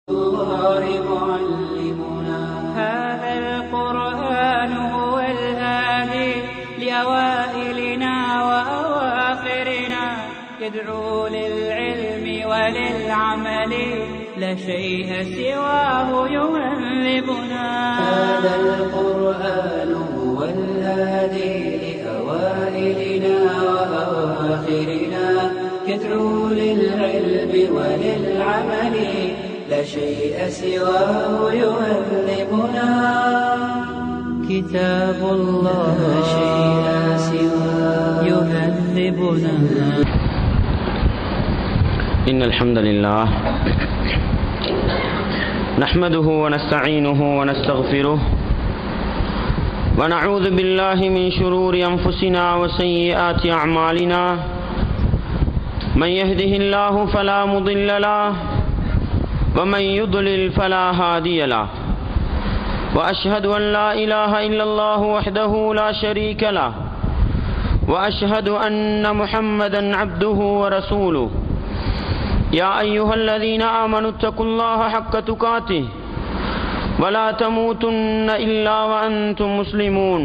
الله معلمنا هذا القرآن هو الهادي لأوائلنا وأواخرنا يدعو للعلم وللعمل لا شيء سواه يهذبنا هذا القرآن هو الهادي لأوائلنا وأواخرنا يدعو للعلم وللعمل لا شيء سواه يهذبنا كتاب الله لا شيء سواه يهذبنا. إن الحمد لله نحمده ونستعينه ونستغفره ونعوذ بالله من شرور أنفسنا وسيئات أعمالنا من يهده الله فلا مضل له ومن يضلل فلا هادي له وأشهد أن لا إله إلا الله وحده لا شريك له وأشهد أن محمدا عبده ورسوله يا أيها الذين آمنوا اتقوا الله حق تقاته ولا تموتن إلا وأنتم مسلمون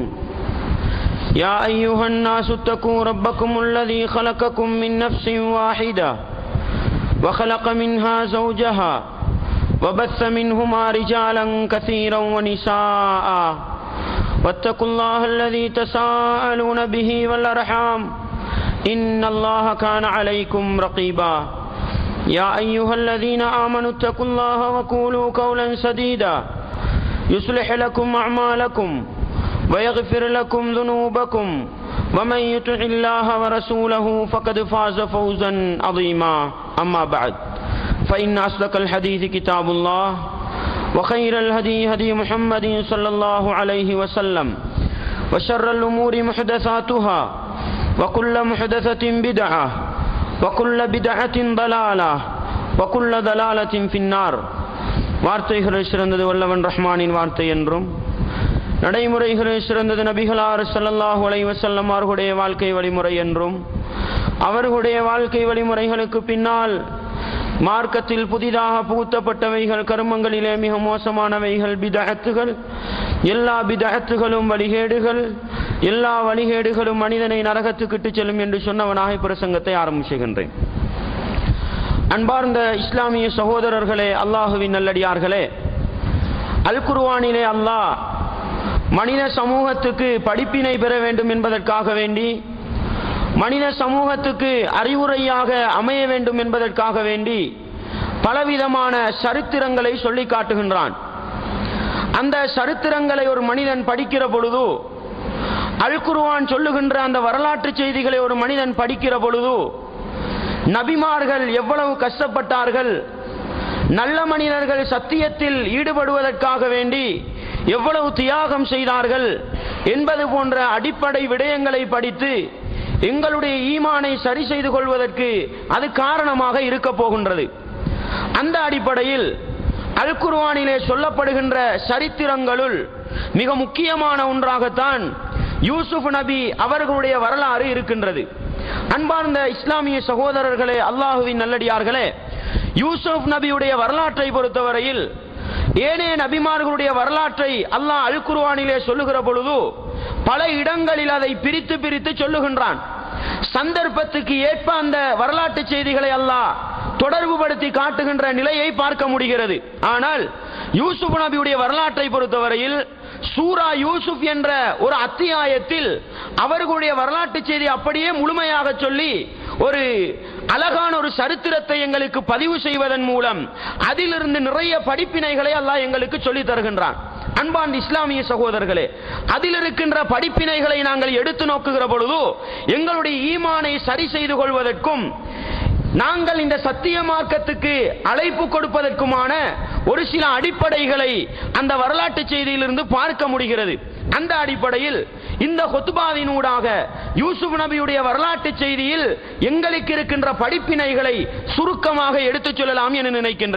يا أيها الناس اتقوا ربكم الذي خلقكم من نفس واحدة وخلق منها زوجها وبث منهما رجالا كثيرا ونساء واتقوا الله الذي تساءلون به والأرحام إن الله كان عليكم رقيبا يا أيها الذين آمنوا اتقوا الله وقولوا قولا سديدا يصلح لكم أعمالكم ويغفر لكم ذنوبكم ومن يطع الله ورسوله فقد فاز فوزا عظيما أما بعد فإن أصدق الحديث كتاب الله وخير الهدي هدي محمد صلى الله عليه وسلم وشر الأمور محدثاتها وكل محدثة بدعة وكل بدعة ضلالة وكل ضلالة في النار. வார்த்தைகளில் சிறந்தது வல்லவன் ரஹ்மானின் வார்த்தை என்றும் நடைமுறைகளில் சிறந்தது நபிகளார் ஸல்லல்லாஹு அலைஹி வஸல்லம் அவர்களுடைய வாழ்க்கை வழிமுறை என்றும் அவர்களுடைய வாழ்க்கை வழிமுறைகளுக்கு பின்னால் மார்க்கத்தில் புதிதாக புகுத்தப்பட்டவைகள் கர்மங்களிலே மிக மோசமானவைகள் பிதஅத்துகள். எல்லா பிதஅத்துகளும் வழிகேடுகள், எல்லா வழிகேடுகளும் மனிதனை நரகத்துக்கு இட்டுச் செல்லும் என்று சொன்னவனாக பிரசங்கத்தை ஆரம்பிச்சுகின்றேன். அன்பார்ந்த இஸ்லாமிய சகோதரர்களே, அல்லாஹுவின் நல்லடியார்களே, அல் குர்ஆனிலே அல்லாஹ் மனித சமூகத்துக்கு படிப்பினை பெற வேண்டும் என்பதற்காக வேண்டி, மனித சமூகத்துக்கு அறிவுரையாக அமைய வேண்டும் என்பதற்காக வேண்டி பலவிதமான சரித்திரங்களை சொல்லி காட்டுகின்றான். அந்த சரித்திரங்களை ஒரு மனிதன் படிக்கிற பொழுது, அல் குர்ஆன் சொல்லுகின்ற அந்த வரலாற்று செய்திகளை ஒரு மனிதன் படிக்கிற பொழுது, நபிமார்கள் எவ்வளவு கஷ்டப்பட்டார்கள், நல்ல மனிதர்கள் சத்தியத்தில் ஈடுபடுவதற்காக வேண்டி எவ்வளவு தியாகம் செய்தார்கள் என்பது போன்ற அடிப்படை விடயங்களை படித்து எங்களுடைய ஈமானை சரி செய்து கொள்வதற்கு அது காரணமாக இருக்க போகின்றது. அந்த அடிப்படையில் அல் குர்ஆனிலே சொல்லப்படுகின்ற சரித்திரங்களுள் மிக முக்கியமான ஒன்றாகத்தான் யூசுப் நபி அவர்களுடைய வரலாறு இருக்கின்றது. அன்பார்ந்த இஸ்லாமிய சகோதரர்களே, அல்லாஹுவின் நல்லடியார்களே, யூசுப் நபியுடைய வரலாற்றை பொறுத்தவரையில் ஏனைய நபிமார்களுடைய வரலாற்றை அல்லாஹ் அல் குர்ஆனிலே சொல்லுகிற பொழுது பல இடங்களில் அதை பிரித்து பிரித்து சொல்லுகின்றான். சந்தர்ப்பத்துக்கு ஏற்ப அந்த வரலாற்று செய்திகளை அல்லாஹ் தொடர்புபடுத்தி காட்டுகின்ற நிலையை பார்க்க முடிகிறது. ஆனால் யூசுப் நபியுடைய வரலாற்றை பொறுத்தவரையில் சூரா யூசுப் என்ற ஒரு அத்தியாயத்தில் அவர்களுடைய வரலாற்று செய்தி அப்படியே முழுமையாக சொல்லி ஒரு அழகான ஒரு சரித்திரத்தை எங்களுக்கு பதிவு செய்வதன் மூலம் அதிலிருந்து நிறைய படிப்பினைகளை அல்லாஹ் எங்களுக்கு சொல்லி தருகின்றான். அன்பார்ந்த இஸ்லாமிய சகோதரர்களே, அதில் இருக்கின்ற படிப்பினைகளை நாங்கள் எடுத்து நோக்குகிற பொழுது எங்களுடைய ஈமானை சரி செய்து கொள்வதற்கும் நாங்கள் இந்த சத்திய மார்க்கத்துக்கு அழைப்பு கொடுப்பதற்குமான ஒரு சில அடிப்படைகளை அந்த வரலாற்று செய்தியிலிருந்து பார்க்க முடிகிறது. அந்த அடிப்படையில் இந்த ஹுத்பாவினூடாக யூசுப் நபியுடைய வரலாற்று செய்தியில் எங்களுக்கு இருக்கின்ற படிப்பினைகளை சுருக்கமாக எடுத்துச் சொல்லலாம் என நினைக்கின்றேன்.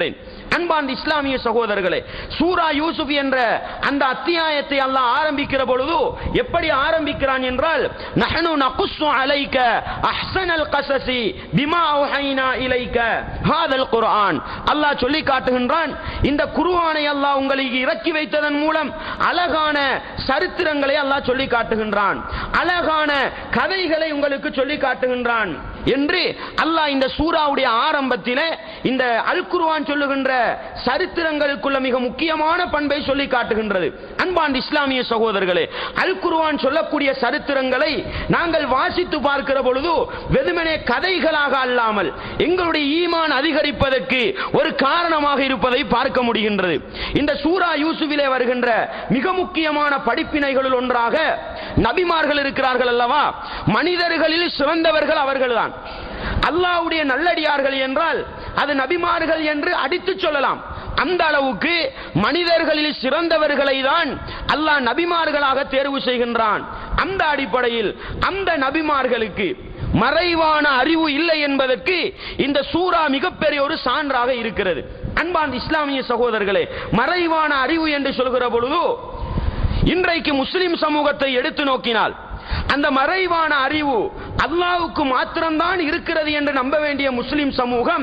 அன்பார்ந்த இஸ்லாமிய சகோதரர்களே, சூரா யூசுப் என்ற அந்த அத்தியாயத்தை அல்லாஹ் ஆரம்பிக்கிற பொழுது எப்படி ஆரம்பிக்கிறான் என்றால், நஹ்னு நகுஸ்ஸு அலைக அஹ்ஸனல் கஸஸி பிமா அவ்ஹைனா இலைக ஹாதல் குர்ஆன். அல்லாஹ் சொல்லி காட்டுகின்றான், இந்த குர்ஆனை அல்லாஹ் உங்களுக்கு இறக்கி வைத்ததன் மூலம் அழகான சரித்திரங்களை அல்லாஹ் சொல்லி காட்டுகின்றான், அழகான கதைகளை உங்களுக்கு சொல்லி காட்டுகின்றான் என்று அல்லாஹ் இந்த சூராவுடைய ஆரம்பத்திலே இந்த அல் குர்ஆன் சொல்லுகின்ற சரித்திரங்களுக்குள்ள மிக முக்கியமான பண்பை சொல்லி காட்டுகின்றது. அன்பார்ந்த இஸ்லாமிய சகோதரர்களே, அல் குர்ஆன் சொல்லக்கூடிய சரித்திரங்களை நாங்கள் வாசித்து பார்க்கிற பொழுது வெறுமனே கதைகளாக அல்லாமல் எங்களுடைய ஈமான் அதிகரிப்பதற்கு ஒரு காரணமாக இருப்பதை பார்க்க முடிகின்றது. இந்த சூரா யூசுஃபிலே வருகின்ற மிக முக்கியமான படிப்பினைகளில் ஒன்றாக நபிமார்கள் இருக்கிறார்கள் அல்லவா, மனிதர்களில் சிறந்தவர்கள் அவர்கள்தான். அல்லாஹ்வுடைய நல்லடியார்கள் என்றால் அது நபிமார்கள் என்று அடித்து சொல்லலாம். அந்த அளவுக்கு மனிதர்களில் சிறந்தவர்களை தான் அல்லாஹ் நபிமார்களாக தேர்வு செய்கின்றான். அந்த அடிப்படையில் அந்த நபிமார்களுக்கு மறைவான அறிவு இல்லை என்பதற்கு இந்த சூரா மிகப்பெரிய ஒரு சான்றாக இருக்கிறது. அன்பார்ந்த இஸ்லாமிய சகோதரர்களே, மறைவான அறிவு என்று சொல்கிற பொழுது இன்றைக்கு முஸ்லிம் சமூகத்தை எடுத்து நோக்கினால் அந்த மறைவான அறிவு அல்லாஹ்வுக்கு மாத்திரம்தான் இருக்கிறது என்று நம்ப வேண்டிய முஸ்லிம் சமூகம்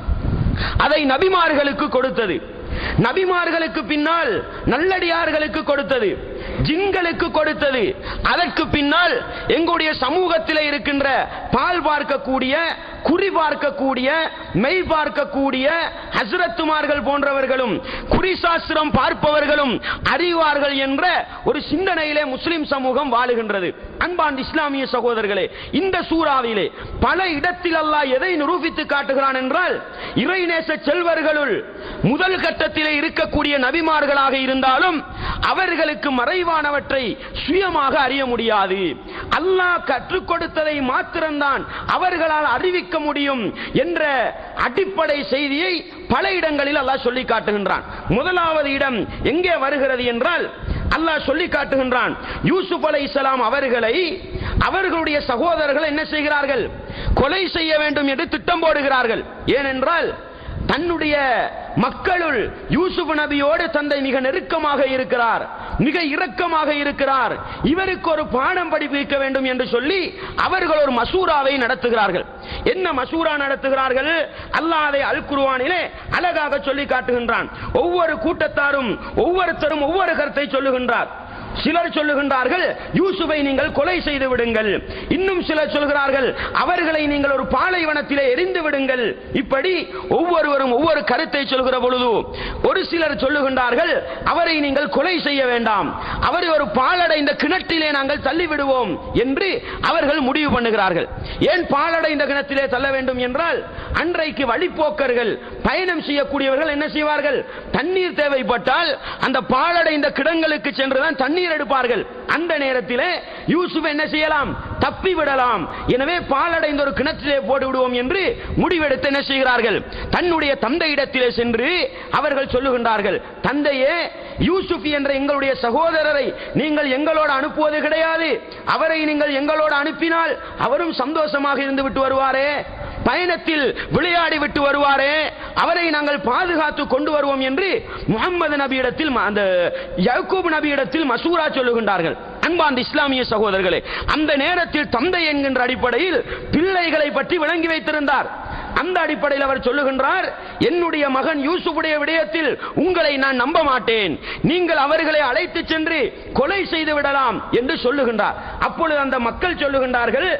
அதை நபிமார்களுக்கு கொடுத்தது. நபிமார்களுக்கு பின்னால் நல்லடியார்களுக்கு கொடுத்தது, ஜின்களுக்கு கொடுத்தது. அதற்கு பின்னால் எங்களுடைய சமூகத்தில் இருக்கின்ற பால் பார்க்கக்கூடிய, குறி பார்க்கக்கூடிய, மெய் பார்க்கக்கூடிய ஹஸ்ரத்துமார்கள் போன்றவர்களும் குறிசாஸ்திரம் பார்ப்பவர்களும் அறிவார்கள் என்ற ஒரு சிந்தனையிலே முஸ்லிம் சமூகம் வாழுகின்றது. அன்பார்ந்த இஸ்லாமிய சகோதரர்களே, இந்த சூறாவிலே பல இடத்தில் அல்லாஹ் எதை நிரூபித்து காட்டுகிறான் என்றால், இறைநேச செல்வர்களுள் முதல் கட்டத்திலே இருக்கக்கூடிய நபிமார்களாக இருந்தாலும் அவர்களுக்கு மறைவானவற்றை சுயமாக அறிய முடியாது. அல்லாஹ் கற்றுக் கொடுத்ததை மாத்திரம்தான் அவர்களால் அறிவிக்க முடியும் என்ற அடிப்படை செய்தியை பல இடங்களில் அல்லாஹ் சொல்லி காட்டுகின்றான். முதலாவது இடம் எங்கே வருகிறது என்றால், அல்லாஹ் சொல்லி காட்டுகின்றான், யூசுப் அலைஹிஸ்ஸலாம் அவர்களை அவர்களுடைய சகோதரர்கள் என்ன செய்கிறார்கள், கொலை செய்ய வேண்டும் என்று திட்டம் போடுகிறார்கள். ஏனென்றால் தன்னுடைய மக்களுள் யூசுப் நபியோடு தந்தை மிக நெருக்கமாக இருக்கிறார், மிக இரக்கமாக இருக்கிறார், இவருக்கு ஒரு பாடம் படிப்பிக்க வேண்டும் என்று சொல்லி அவர்கள் ஒரு மசூராவை நடத்துகிறார்கள். என்ன மசூரா நடத்துகிறார்கள்? அல்லாஹ் அதை அல் குர்ஆனிலே அழகாக சொல்லி காட்டுகின்றான். ஒவ்வொரு கூட்டத்தாரும் ஒவ்வொருத்தரும் ஒவ்வொரு கருத்தை சொல்லுகின்றார். சிலர் சொல்லுகின்றார்கள், யூசுஃபை நீங்கள் கொலை செய்து விடுங்கள். இன்னும் சிலர் சொல்கிறார்கள், அவர்களை நீங்கள் ஒரு பாலைவனத்திலே எரிந்து விடுங்கள். இப்படி ஒவ்வொருவரும் ஒவ்வொரு கருத்தை சொல்கிற பொழுது ஒரு சிலர் சொல்லுகின்றார்கள், அவரை நீங்கள் கொலை செய்ய வேண்டாம், அவரை ஒரு பாலடைந்த கிணற்றிலே நாங்கள் தள்ளிவிடுவோம் என்று அவர்கள் முடிவு பண்ணுகிறார்கள். ஏன் பாலடைந்த கிணற்றிலே தள்ள வேண்டும் என்றால், அன்றைக்கு வழிப்போக்கர்கள் பயணம் செய்யக்கூடியவர்கள் என்ன செய்வார்கள், தண்ணீர் தேவைப்பட்டால் அந்த பாலடைந்த கிடங்களுக்கு சென்றுதான் தண்ணீர் எடுப்பார்கள். அந்த நேரத்தில் யூசுப் என்ன செய்யலாம், தப்பி விடலாம். எனவே பாலடைந்த ஒரு கிணற்றிலே போட்டு விடுவோம் என்று முடிவெடுத்து என்ன செய்கிறார்கள், தன்னுடைய தந்தையிடத்திலே சென்று அவர்கள் சொல்லுகின்றார்கள், தந்தையே, யூசுப் என்ற எங்களுடைய சகோதரரை நீங்கள் எங்களோடு அனுப்புவது கிடையாது. அவரை நீங்கள் எங்களோடு அனுப்பினால் அவரும் சந்தோஷமாக இருந்து விட்டு வருவாரே, பயணத்தில் விளையாடி விட்டு வருவாரே, அவரை நாங்கள் பாதுகாத்து கொண்டு வருவோம் என்று முஹம்மது நபியிடத்தில், அந்த யாக்கூப் நபியிடத்தில் மசூரா சொல்லுகின்றார்கள். அன்பார்ந்த இஸ்லாமிய சகோதரர்களே, அந்த நேரத்தில் தந்தை என்கின்ற அடிப்படையில் பிள்ளைகளை பற்றி விளங்கி வைத்திருந்தார். அந்த அடிப்படையில் அவர் சொல்லுகின்றார், என்னுடைய மகன் யூசுஃபுடைய விடயத்தில் உங்களை நான் நம்ப மாட்டேன், நீங்கள் அவர்களை அழைத்து சென்று கொலை செய்து விடலாம் என்று சொல்லுகின்றார். அப்பொழுது அந்த மக்கள் சொல்லுகின்றார்கள்,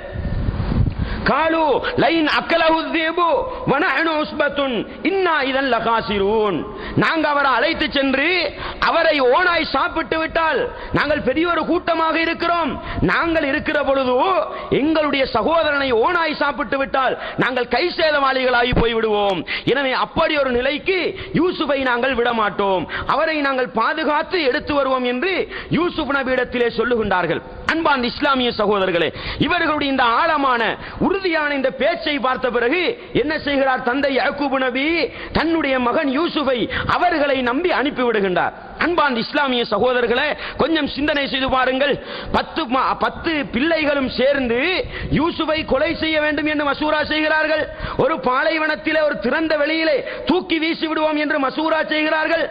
காலு லைன் அக்கலஹு ذئبு வனஹனு உஸ்பத்துன் இன்னா இதன் லகாசிரூன். நாங்க அவரை அழைத்து சென்று அவரை ஓனாய் சாப்பிட்டு விட்டால் நாங்கள் பெரிய ஒரு கூட்டமாக இருக்கிறோம், நாங்கள் இருக்கிற பொழுது எங்களுடைய சகோதரனை ஓனாய் சாப்பிட்டு விட்டால் நாங்கள் கை சேதவாளிகளாகி போய்விடுவோம். எனவே அப்படி ஒரு நிலைக்கு யூசுஃபை நாங்கள் விட மாட்டோம், அவரை நாங்கள் பாதுகாத்து எடுத்து வருவோம் என்று யூசுப் நபியிடத்திலே சொல்லுகின்றார்கள். அன்பார்ந்த இஸ்லாமிய சகோதரர்களே, இவர்களுடைய இந்த ஆழமான உறுதியான இந்த பேச்சை பார்த்த பிறகு என்ன செய்கிறார் தந்தை யாக்கூப் நபி? தன்னுடைய மகன் யூசுஃபை அவர்களை நம்பி அனுப்பிவிடுகின்றார். அன்பார்ந்த இஸ்லாமிய சகோதரர்களே, கொஞ்சம் சிந்தனை செய்து பாருங்கள். 10 பிள்ளைகளும் சேர்ந்து யூசுஃபை கொலை செய்ய வேண்டும் என்று மசூரா செய்கிறார்கள். ஒரு பாலைவனத்திலே ஒரு திறந்த வெளியிலே தூக்கி வீசி விடுவோம் என்று மசூரா செய்கிறார்கள்.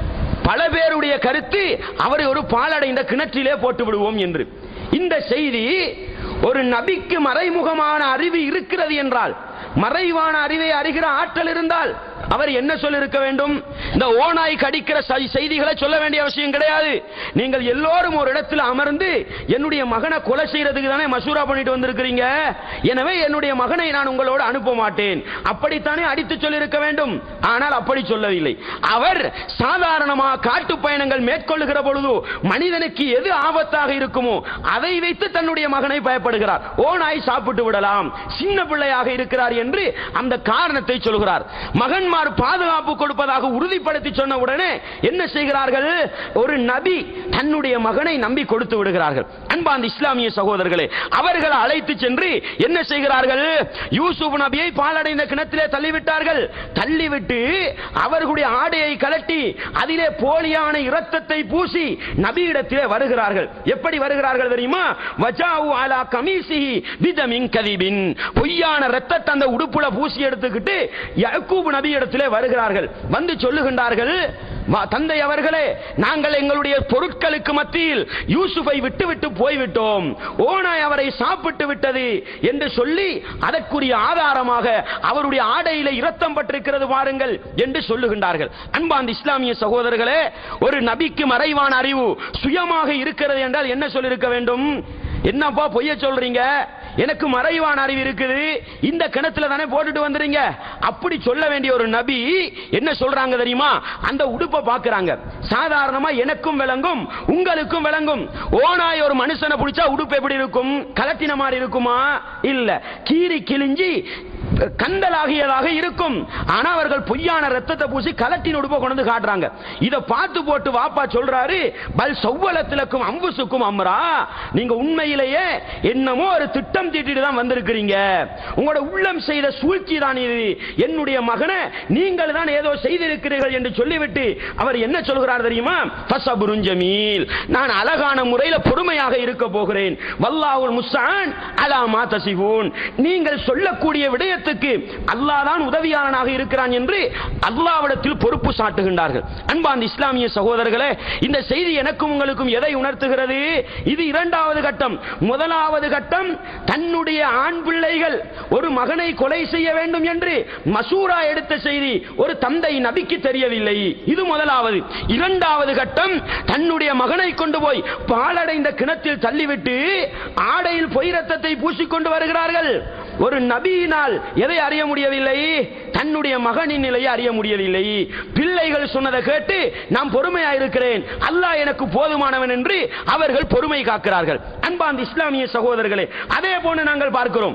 பல பேருடைய கருத்து அவரை ஒரு பாலடைந்த கிணற்றிலே போட்டு விடுவோம் என்று. இந்த செய்தி ஒரு நபிக்கு மறைமுகமான அறிவு இருக்கிறது என்றால், மறைவான அறிவை அறிகிற ஆற்றல் இருந்தால் அவர் என்ன சொல்லிருக்க வேண்டும்? இந்த ஓநாய் கடிக்கிற செய்திகளை சொல்ல வேண்டிய அவசியம் கிடையாது. நீங்கள் எல்லோரும் ஒரு இடத்தில் அமர்ந்து என்னுடைய மகனை கொலை செய்யறதுக்கு தானே மசூரா பண்ணிட்டு வந்திருக்கிறீங்க, எனவே என்னுடைய மகனை நான் உங்களோடு அனுப்ப மாட்டேன், அப்படித்தானே அடித்து சொல்லிருக்க வேண்டும். ஆனால் அப்படி சொல்லவில்லை. அவர் சாதாரணமாக காட்டு பயணங்கள் மேற்கொள்ளுகிற பொழுது மனிதனுக்கு எது ஆபத்தாக இருக்குமோ அதை வைத்து தன்னுடைய மகனை பயப்படுகிறார். ஓநாய் சாப்பிட்டு விடலாம், சின்ன பிள்ளையாக இருக்கிறார் என்று அந்த காரணத்தை சொல்கிறார். மகன்மார் பாதுகாப்பு கொடுப்பதாக உறுதிப்படுத்தி சொன்ன உடனே என்ன செய்கிறார்கள்? ஒரு நபி தன்னுடைய மகனை நம்பி கொடுத்து விடுகிறார்கள். அன்பார்ந்த இஸ்லாமிய சகோதரர்களே, அவர்கள் அழைத்து சென்று என்ன செய்கிறார்கள்? யூசுப் நபியை பாலடைந்த கிணத்திலே தள்ளிவிட்டார்கள். தள்ளிவிட்டு அவர்களுடைய ஆடையை கலட்டி அதிலே போலியான இரத்தத்தை பூசி நபியிடத்திலே வருகிறார்கள். எப்படி வருகிறார்கள் தெரியுமா? வஜாஉ அலா கமீசிஹி பிதமின் கதிபின், பொய்யான இரத்தத்தை அந்த உடுப்புல பூசி எடுத்துக்கிட்டு யாக்கூப் நபி இடத்திலே வருகிறார்கள். வந்து சொல்லுகின்றார்கள், தந்தை அவர்களே, நாங்கள் எங்களுடைய பொருட்களுக்கு மத்தியில் யூசுஃபை விட்டு போய்விட்டோம், ஓநாய் அவரை சாப்பிட்டு விட்டது என்று சொல்லி அதற்குரிய ஆதாரமாக அவருடைய ஆடையிலே இரத்தம் பட்டிருக்கிறது பாருங்கள் என்று சொல்லுகின்றார்கள். அன்பார்ந்த இஸ்லாமிய சகோதரர்களே, ஒரு நபிக்கு மறைவான அறிவு சுயமாக இருக்கிறது என்றால் என்ன சொல்லிருக்க வேண்டும்? என்னப்பா பொய்ய சொல்றீங்க, எனக்கு மறைவான அறிவு இருக்குது, இந்த கிணத்துல தானே போட்டுட்டு வந்துறீங்க, அப்படி சொல்ல வேண்டிய ஒரு நபி என்ன சொல்றாங்க தெரியுமா? அந்த உடுப்பை பார்க்கறாங்க. சாதாரணமா எனக்கும் விளங்கும் உங்களுக்கும் விளங்கும். ஓநாய் ஒரு மனுஷனை பிடிச்சா உடுப்பு எப்படி இருக்கும்? கலட்டின மாதிரி இருக்குமா? இல்ல, கீறி கிழிஞ்சி கந்தலாகியதாக இருக்கும். ஆனா அவர்கள் பொய்யான ரத்தத்தை பூசி கலட்டின் உடுப்பை கொண்டு காட்டுறாங்க. இத பார்த்து போட்டு வாப்பா சொல்றாரு, பல் சவ்வலத்திலக்கும் அம்புசுக்கும் அம்ரா, நீங்க உண்மையிலேயே என்னமோ ஒரு திட்டம் தீட்டிட்டு தான் வந்திருக்கிறீங்க, உங்களோட உள்ளம் செய்த சூழ்ச்சி தான் இது, என்னுடைய மகனை நீங்கள் தான் ஏதோ செய்திருக்கிறீர்கள் என்று சொல்லிவிட்டு அவர் என்ன சொல்கிறார் தெரியுமா? ஃபஸபுருன் ஜமீல், நான் அழகான முறையில் பொறுமையாக இருக்க போகிறேன், வல்லாஹுல் முஸ்தஆன் அலா மா தசிஃபூன், நீங்கள் சொல்லக்கூடிய விடயத்துக்கு அல்லாஹ் தான் உதவியாளனாக இருக்கிறான் என்று அல்லாஹ்விடத்தில் பொறுப்பு சாட்டுகின்றார்கள். அன்பார்ந்த இஸ்லாமிய சகோதரர்களே, இந்த செய்தி எனக்கும் உங்களுக்கும் எதை உணர்த்துகிறது? இது இரண்டாவது கட்டம். முதலாவது கட்டம், தன்னுடைய ஆண் பிள்ளைகள் ஒரு மகனை கொலை செய்ய வேண்டும் என்று மசூரா எடுத்த செய்தி ஒரு தந்தை நபிக்கு தெரியவில்லை. இது முதலாவது. இரண்டாவது கட்டம், தன்னுடைய மகனை கொண்டு போய் பாலடைந்த கிணத்தில் தள்ளிவிட்டு ஆடையில் பொய் ரத்தத்தை பூசிக்கொண்டு வருகிறார்கள். ஒரு நபியினால் எதை அறிய முடியவில்லை? தன்னுடைய மகனின் நிலையை அறிய முடியவில்லை. பிள்ளைகள் சொன்னதை கேட்டு நான் பொறுமையாக இருக்கிறேன், அல்லாஹ் எனக்கு போதுமானவன் என்று அவர்கள் பொறுமை காக்கிறார்கள். அன்பார்ந்த இஸ்லாமிய சகோதரர்களே, அதே போன்று நாங்கள் பார்க்கிறோம்.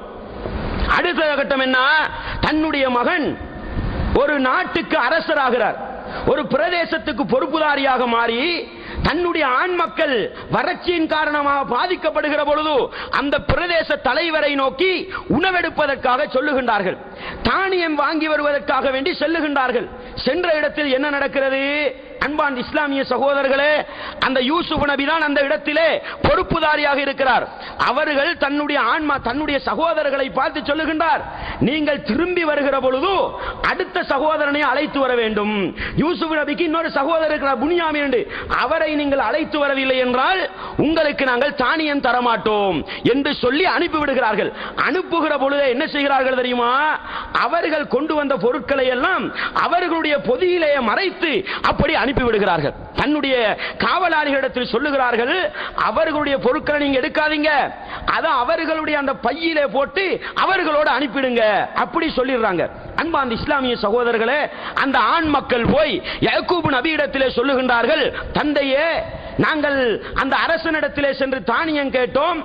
அடுத்த கட்டம் என்ன? தன்னுடைய மகன் ஒரு நாட்டுக்கு அரசராகிறார், ஒரு பிரதேசத்துக்கு பொறுப்புதாரியாக மாறி தன்னுடைய ஆண் மக்கள் வறட்சியின் காரணமாக பாதிக்கப்படுகிற பொழுது அந்த பிரதேச தலைவரை நோக்கி உணவெடுப்பதற்காக சொல்லுகின்றார்கள், தானியம் வாங்கி வருவதற்காக வேண்டி செல்லுகின்றார்கள். சென்ற இடத்தில் என்ன நடக்கிறது? அன்பார்ந்த இஸ்லாமிய சகோதரர்களே, அந்த யூசுப் நபி தான் அந்த இடத்திலே பொறுப்புதாரியாக இருக்கிறார். அவர்கள் தன்னுடைய சகோதரர்களை பார்த்து சொல்லுகின்றார், நீங்கள் திரும்பி வருகிற பொழுது அடுத்த சகோதரனை அழைத்து வர வேண்டும். யூசுப் நபிக்கு இன்னொரு சகோதரர் இருக்கிறார், புனியாமின் என்று, அவரை நீங்கள் அழைத்து வரவில்லை என்றால் உங்களுக்கு நாங்கள் தானியம் தரமாட்டோம் என்று சொல்லி அனுப்பிவிடுகிறார்கள். அனுப்புகிற பொழுது என்ன செய்கிறார்கள் தெரியுமா? அவர்கள் கொண்டு வந்த பொருட்களை எல்லாம் அவர்களுடைய பொதியிலே மறைத்து அப்படி அனுப்பிவிடுகிறார்கள். தன்னுடைய காவலாளிகளிடத்தில் சொல்லுகிறார்கள், அவர்களுடைய பொருட்களை நீங்க எடுக்காதீங்க, அதை அவர்களுடைய அந்த பையிலே போட்டு அவர்களோடு அனுப்பிடுங்க, அப்படி சொல்லிடுறாங்க. அன்பார்ந்த இஸ்லாமிய சகோதரர்களே, அந்த ஆண் மக்கள் போய் யாக்கூப் நபியிடத்திலே சொல்லுகின்றார்கள், தந்தையே, நாங்கள் அந்த அரசனிடத்திலே சென்று தானியம் கேட்டோம்,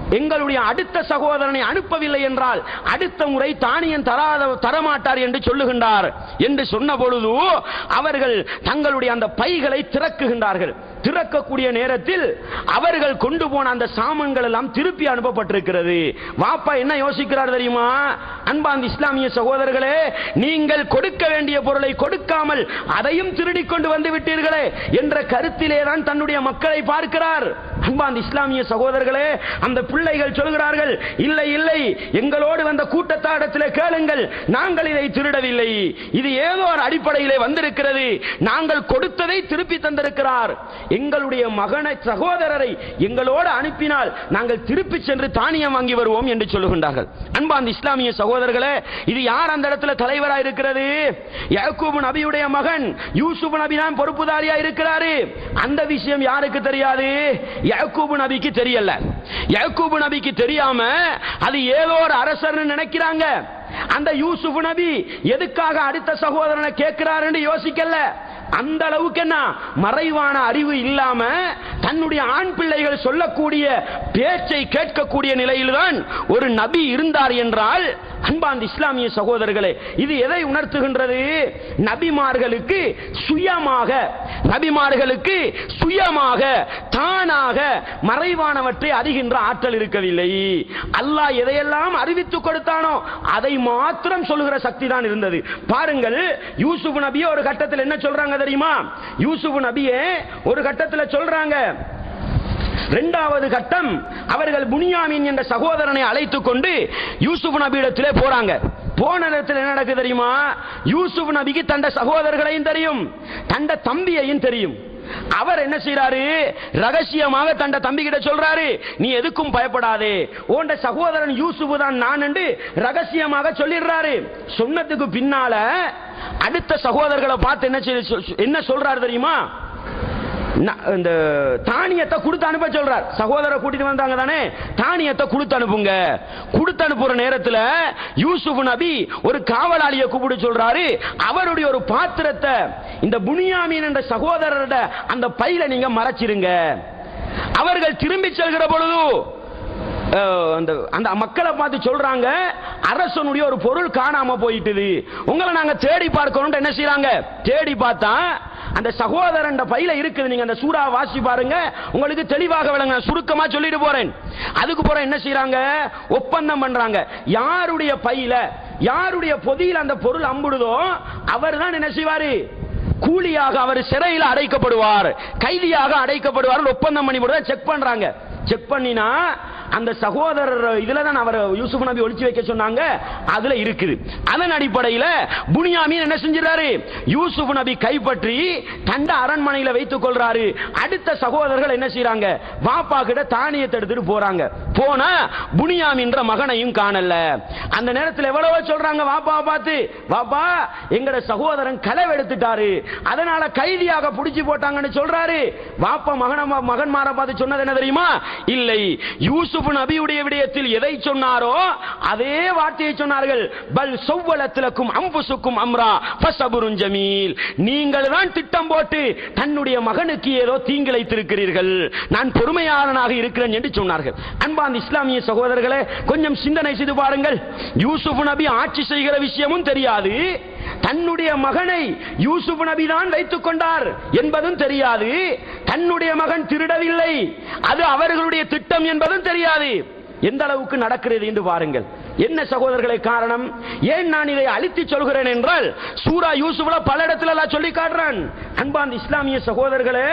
எங்களுடைய அடுத்த சகோதரனை அனுப்பவில்லை என்றால் அடுத்த முறை தானியம் தரமாட்டார் என்று சொல்லுகின்றார் என்று சொன்ன பொழுது அவர்கள் தங்களுடைய அந்த பைகளை திறக்குகின்றார்கள். திறக்கக்கூடிய நேரத்தில் அவர்கள் கொண்டு போன அந்த சாமான்கள் எல்லாம் திருப்பி அனுப்பப்பட்டிருக்கிறது. வாப்பா என்ன யோசிக்கிறார் தெரியுமா? அன்பார்ந்த இஸ்லாமிய சகோதரர்களே, நீங்கள் கொடுக்க வேண்டிய பொருளை கொடுக்காமல் அதையும் திருடி கொண்டு வந்து விட்டீர்களே என்ற கருத்திலே தான் தன்னுடைய மக்களை பார்க்கிறார். அன்பார்ந்த இஸ்லாமிய சகோதரர்களே, அந்த பிள்ளைகள் சொல்கிறார்கள், இல்லை இல்லை, எங்களோடு வந்த கூட்டத்தாரிடத்தில் கேளுங்கள், நாங்கள் இதை திருடவில்லை, இது ஏதோ ஒரு அடிப்படையிலே வந்திருக்கிறது, நாங்கள் கொடுத்ததை திருப்பி தந்திருக்கிறார், எங்களுடைய மகனை சகோதரரை எங்களோடு அனுப்பினால் நாங்கள் திருப்பி சென்று தானியம் வாங்கி வருவோம் என்று சொல்லுகின்றார்கள். அன்பார்ந்த இஸ்லாமிய சகோதரர்களே, இது யார் அந்த இடத்துல தலைவராக இருக்கிறது? யாக்கூப் நபியுடைய மகன் யூசுப் நபி தான் பொறுப்புதாரியா இருக்கிறாரு. அந்த விஷயம் யாருக்கு தெரியாது? யாக்கூப் நபிக்கு தெரியல. யாக்கூப் நபிக்கு தெரியாம அது ஏதோ ஒரு அரசர் நினைக்கிறாங்க. அந்த யூசுப் நபி எதுக்காக அடுத்த சகோதரனை கேட்கிறார் என்று யோசிக்கல. அந்த அளவுக்கு என்ன மறைவான அறிவு இல்லாம தன்னுடைய ஆண் பிள்ளைகள் சொல்லக்கூடிய பேச்சை கேட்கக்கூடிய நிலையில்தான் ஒரு நபி இருந்தார் என்றால், அன்பார்ந்த இஸ்லாமிய சகோதரர்களே, இது எதை உணர்த்துகின்றது? நபிமார்களுக்கு சுயமாக தானாக மறைவானவற்றை அறிகின்ற ஆற்றல் இருக்கவில்லை. அல்லாஹ் எதையெல்லாம் அறிவித்துக் கொடுத்தானோ அதை மாத்திரம் சொல்லுகிற சக்தி தான் இருந்தது. பாருங்கள், யூசுப் நபியே ஒரு கட்டத்தில் என்ன சொல்றாங்க தெரியுமா? யூசுப் நபியே ஒரு கட்டத்தில் சொல்றாங்க, இரண்டாவது கட்டம், அவர்கள் புனியாமின் என்ற சகோதரனை அழைத்துக் கொண்டு யூசுப் நபியிடத்திலே போறாங்க. போன நேரத்தில் என்ன நடக்குது தெரியுமா? யூசுப் நபிக்கு தந்த சகோதரர்களையும் தெரியும், தந்த தம்பியையும் தெரியும். அவர் என்ன செய்யறாரு? ரகசியமாக தந்த தம்பி கிட்ட சொல்றாரு, நீ எதுக்கும் பயப்படாதே, உன் சகோதரன் யூசுப் தான் நான் என்று ரகசியமாக சொல்லிடுறாரு. சொன்னதுக்கு பின்னால அடுத்த சகோதரர்களை பார்த்து என்ன சொல்றாரு தெரியுமா? இந்த தானியத்தை கொடுத்து அனுப்ப சொல்றார். சகோதரர் கூட்டிட்டு வந்தாங்க தானே, தானியத்தை கொடுத்து அனுப்புங்க. கொடுத்து அனுப்புற நேரத்தில் யூசுப் நபி ஒரு காவலாளியை கூப்பிட்டு சொல்றாரு, அவருடைய ஒரு பாத்திரத்தை இந்த புனியாமின் என்ற சகோதரரோட அந்த பையில நீங்க மறைச்சிருங்க. அவர்கள் திரும்பி செல்கிற பொழுது அந்த மக்களை பார்த்து சொல்றாங்க, அரசனுடைய ஒரு பொருள் காணாம போயிட்டுது, உங்களை நாங்க தேடி பார்க்கணும். என்ன செய்யறாங்க? தேடி பார்த்தா அந்த சகோதரன் பையில இருக்குது. நீங்க அந்த சூறா வாசி பாருங்க, உங்களுக்கு தெளிவாக விளங்க. சுருக்கமா சொல்லிட்டு போறேன். அதுக்கு போற என்ன செய்யறாங்க? ஒப்பந்தம் பண்றாங்க. யாருடைய பையில, யாருடைய பொதியில் அந்த பொருள் அம்புடுதோ அவர் தான் என்ன செய்வாரு? கூலியாக அவர் சிறையில் அடைக்கப்படுவார், கைதியாக அடைக்கப்படுவார். ஒப்பந்தம் பண்ணி போடுறத செக் பண்றாங்க. செக் பண்ணினா அந்த சகோதரர் இதுல தான் அவர் யூசுப் நபி ஒளிச்சு வைக்க சொன்னாங்க, அதுல இருக்குது. அதன் அடிப்படையில் புனியாமின் என்ன செஞ்சாரு? யூசுப் நபி கைப்பற்றி தண்ட அரண்மனையில வைத்துக் கொள்றாரு. அடுத்த சகோதரர்கள் என்ன செய்யறாங்க? பாப்பா கிட்ட தானியத்தை எடுத்துட்டு போறாங்க. போனா புனியாமின்ற மகனையும் காணல. அந்த நேரத்தில் எவ்வளவோ சொல்றாங்க பாப்பா பார்த்து, பாப்பா எங்கட சகோதரன் களவு எடுத்துட்டாரு, அதனால கைதியாக புடிச்சு போட்டாங்கன்னு சொல்றாரு. பாப்பா மகன்மாரை பார்த்து சொன்னது என்ன தெரியுமா? இல்லை, யூசுப் நபியுடைய விடயத்தில் எதை சொன்னாரோ அதே வார்த்தையை சொன்னார்கள். பல் சவ்வலத்துலக்கும் அம்புசுக்கும் அம்ரா ஃபஸபுருன் ஜமீல். நீங்கள் தான் திட்டம் போட்டு தன்னுடைய மகனுக்கு ஏதோ தீங்கிழைத்திருக்கிறீர்கள், நான் பொறுமையாளனாக இருக்கிறேன் என்று சொன்னார்கள். அன்பார்ந்த இஸ்லாமிய சகோதரர்களே, கொஞ்சம் சிந்தனை செய்து பாருங்கள். யூசுப் நபி ஆட்சி செய்கிற விஷயமும் தெரியாது, தன்னுடைய மகனை யூசுப் நபி தான் வைத்துக் கொண்டார் என்பதும் தெரியாது, தன்னுடைய மகன் திருடவில்லை, அது அவர்களுடைய திட்டம் என்பதும் தெரியாது. எந்த அளவுக்கு நடக்கிறது என்று பாருங்கள். என்ன சகோதரர்களை காரணம்? ஏன் நான் இதை அழித்து சொல்கிறேன் என்றால், சூரா யூசுப்ல பல இடத்துல சொல்லி காட்டுறான். அன்பார்ந்த இஸ்லாமிய சகோதரர்களே,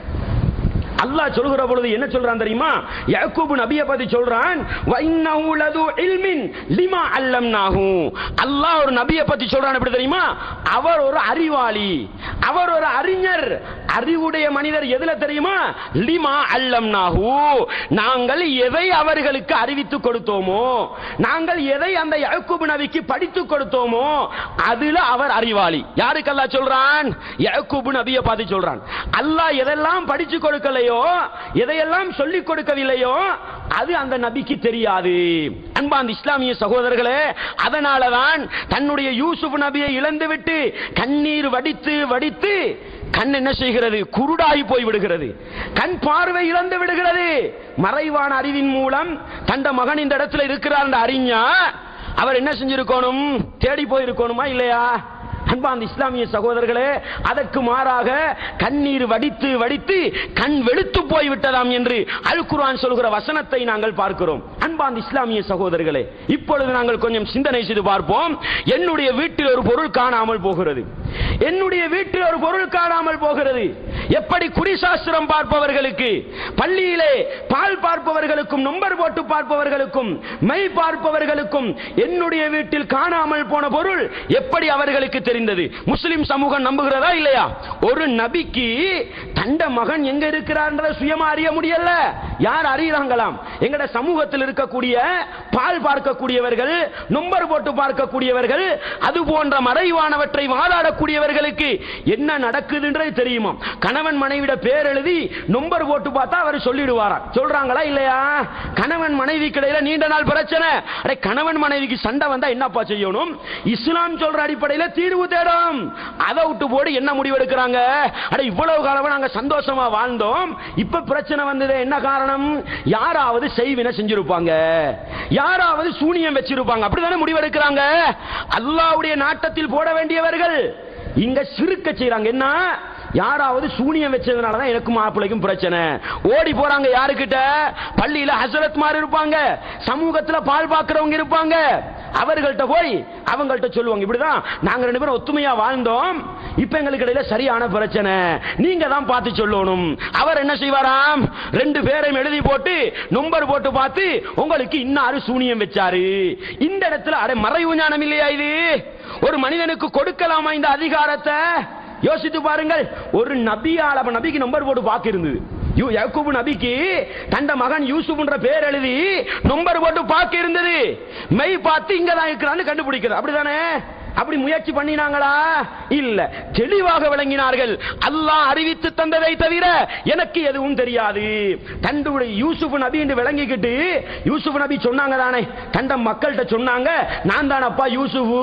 அல்லாஹ் சொல்கிற பொழுது என்ன சொல்றான் தெரியுமா? யாக்கூப் நபியை பத்தி சொல்றான், வஇன்னஹு லது இல்மின் லிமா அல்லம்னாஹு. அல்லாஹ் ஒரு நபியை பத்தி சொல்றான் எப்படி தெரியுமா? அவர் ஒரு அறிவாளி, அவர் ஒரு அறிஞர், அறிவுடைய மனிதர். எதுல தெரியுமா? லிமா அல்லம்னாஹு. நாங்கள் எதை அவர்களுக்கு அறிவித்துக் கொடுத்தோமோ, நாங்கள் எதை அந்த யாக்கூப் நபிக்கு படித்துக் கொடுத்தோமோ அதுல அவர் அறிவாளி. யாருக்கு அல்லாஹ் சொல்றான்? யாக்கூப் நபியை பார்த்து சொல்றான். அல்லாஹ் எதெல்லாம் படிச்சு கொடுக்கலையோ, எதையெல்லாம் சொல்லிக் கொடுக்கவில்லையோ அது அந்த நபிக்கு தெரியாது. அன்பார்ந்த இஸ்லாமிய சகோதரர்களே, அதனாலதான் தன்னுடைய யூசுப் நபியை இழந்துவிட்டு கண்ணீர் வடித்து வடித்து கண் என்ன செய்கிறது? குருடாகி போய் விடுகிறது, கண் பார்வை இழந்து விடுகிறது. மறைவான அறிவின் மூலம் தந்த மகன் இந்த இடத்துல இருக்கிறார் என்று அறிஞா அவர் என்ன செஞ்சிருக்கணும்? தேடி போயிருக்கணுமா இல்லையா? அன்பார்ந்த இஸ்லாமிய சகோதரர்களே, அதற்கு மாறாக கண்ணீர் வடித்து வடித்து கண் வெளுத்து போய்விட்டதாம் என்று அல் குர்ஆன் சொல்கிற வசனத்தை நாங்கள் பார்க்கிறோம். அன்பார்ந்த இஸ்லாமிய சகோதரர்களே, இப்பொழுது நாங்கள் கொஞ்சம் சிந்தனை செய்து பார்ப்போம். என்னுடைய வீட்டில் ஒரு பொருள் காணாமல் போகிறது, என்னுடைய வீட்டில் ஒரு பொருள் காணாமல் போகிறது. எப்படி குறிசாஸ்திரம் பார்ப்பவர்களுக்கு, பள்ளியிலே பால் பார்ப்பவர்களுக்கும், நம்பர் போட்டு பார்ப்பவர்களுக்கும், மை பார்ப்பவர்களுக்கும் என்னுடைய வீட்டில் காணாமல் போன பொருள் எப்படி அவர்களுக்கு தெரிந்தது? முஸ்லிம் சமூகம் நம்புகிறதா இல்லையா? ஒரு நபிக்கு தண்ட மகன் எங்க இருக்கிறார் சுயமா அறிய முடியல. யார் அறியறாங்களாம்? எங்கட சமூகத்தில் இருக்கக்கூடிய பால் பார்க்கக்கூடியவர்கள், நம்பர் போட்டு பார்க்கக்கூடியவர்கள், அது போன்ற மறைவானவற்றை வாதாடக்கூடியவர்களுக்கு என்ன நடக்குதுன்றது தெரியுமா? கணவன் மனைவிட பேர் எழுதி நம்பர் போட்டு பார்த்தா அவர் சொல்லிடுவாரா? சொல்றாங்களா இல்லையா? கணவன் மனைவி கிடையில நீண்ட நாள் பிரச்சனை. அடே, கணவன் மனைவிக்கு சண்டை வந்தா என்னப்பா செய்யணும்? இஸ்லாம் சொல்ற அடிப்படையில் தீர்வு தேடும். அதை விட்டு போடு என்ன முடிவு எடுக்கிறாங்க? அட, இவ்வளவு காலமா நாங்க சந்தோஷமா வாழ்ந்தோம், இப்ப பிரச்சனை வந்தது. என்ன காரணம்? யாராவது செய்வினை செஞ்சிருப்பாங்க, யாராவது சூனியம் வச்சிருப்பாங்க, அப்படிதானே முடிவெடுக்கிறாங்க. அல்லாஹ்வுடைய நாட்டத்தில் போட வேண்டியவர்கள் இங்க சிறுக்க செய்றாங்க. என்ன? யாராவது சூனியம் வச்சதுனாலதான் எனக்கும் மாப்பிளைக்கும் பிரச்சனை. ஓடி போறாங்க யாருக்கிட்ட? பள்ளியில ஹசரத் மார் இருப்பாங்க, சமூகத்துல பால் பாக்குறவங்க இருப்பாங்க, அவர்கள்ட்ட போய் அவங்கள்ட்ட சொல்லுவாங்க, இப்படிதான் நாங்க ரெண்டு பேரும் ஒத்துமையா வாழ்ந்தோம், இப்ப எங்களுக்கு இடையில சரியான பிரச்சனை, நீங்க தான் பார்த்து சொல்லணும். அவர் என்ன செய்வாராம்? ரெண்டு பேரையும் எழுதி போட்டு நம்பர் போட்டு பார்த்து உங்களுக்கு இன்னாரு சூனியம் வச்சாரு. இந்த இடத்துல அட மறைவு ஞானம் இல்லையா இது? ஒரு மனிதனுக்கு கொடுக்கலாமா இந்த அதிகாரத்தை? யோசித்து பாருங்கள். ஒரு நபியால நபிக்கு நம்பர் போட்டு பாக்கி இருந்தது. யாக்கூப் நபிக்கு தந்த மகன் யூசுப் என்ற பேர் எழுதி நம்பர் போட்டு பாக்கி இருந்தது. மெய் பார்த்து இங்க தான் இருக்கிறான்னு கண்டுபிடிக்கிறது. அப்படிதானே? அப்படி முயற்சி பண்ணினாங்களா? இல்ல, தெளிவாக விளங்கினார்கள். அல்லாஹ் அறிவித்து தந்ததை தவிர எனக்கு எதுவும் தெரியாது. தன்னுடைய யூசுப் நபி என்று விளங்கிக்கிட்டு யூசுப் நபி சொன்னாங்க தானே, தந்த மக்கள்கிட்ட சொன்னாங்க, நான் தான் அப்பா யூசுப்,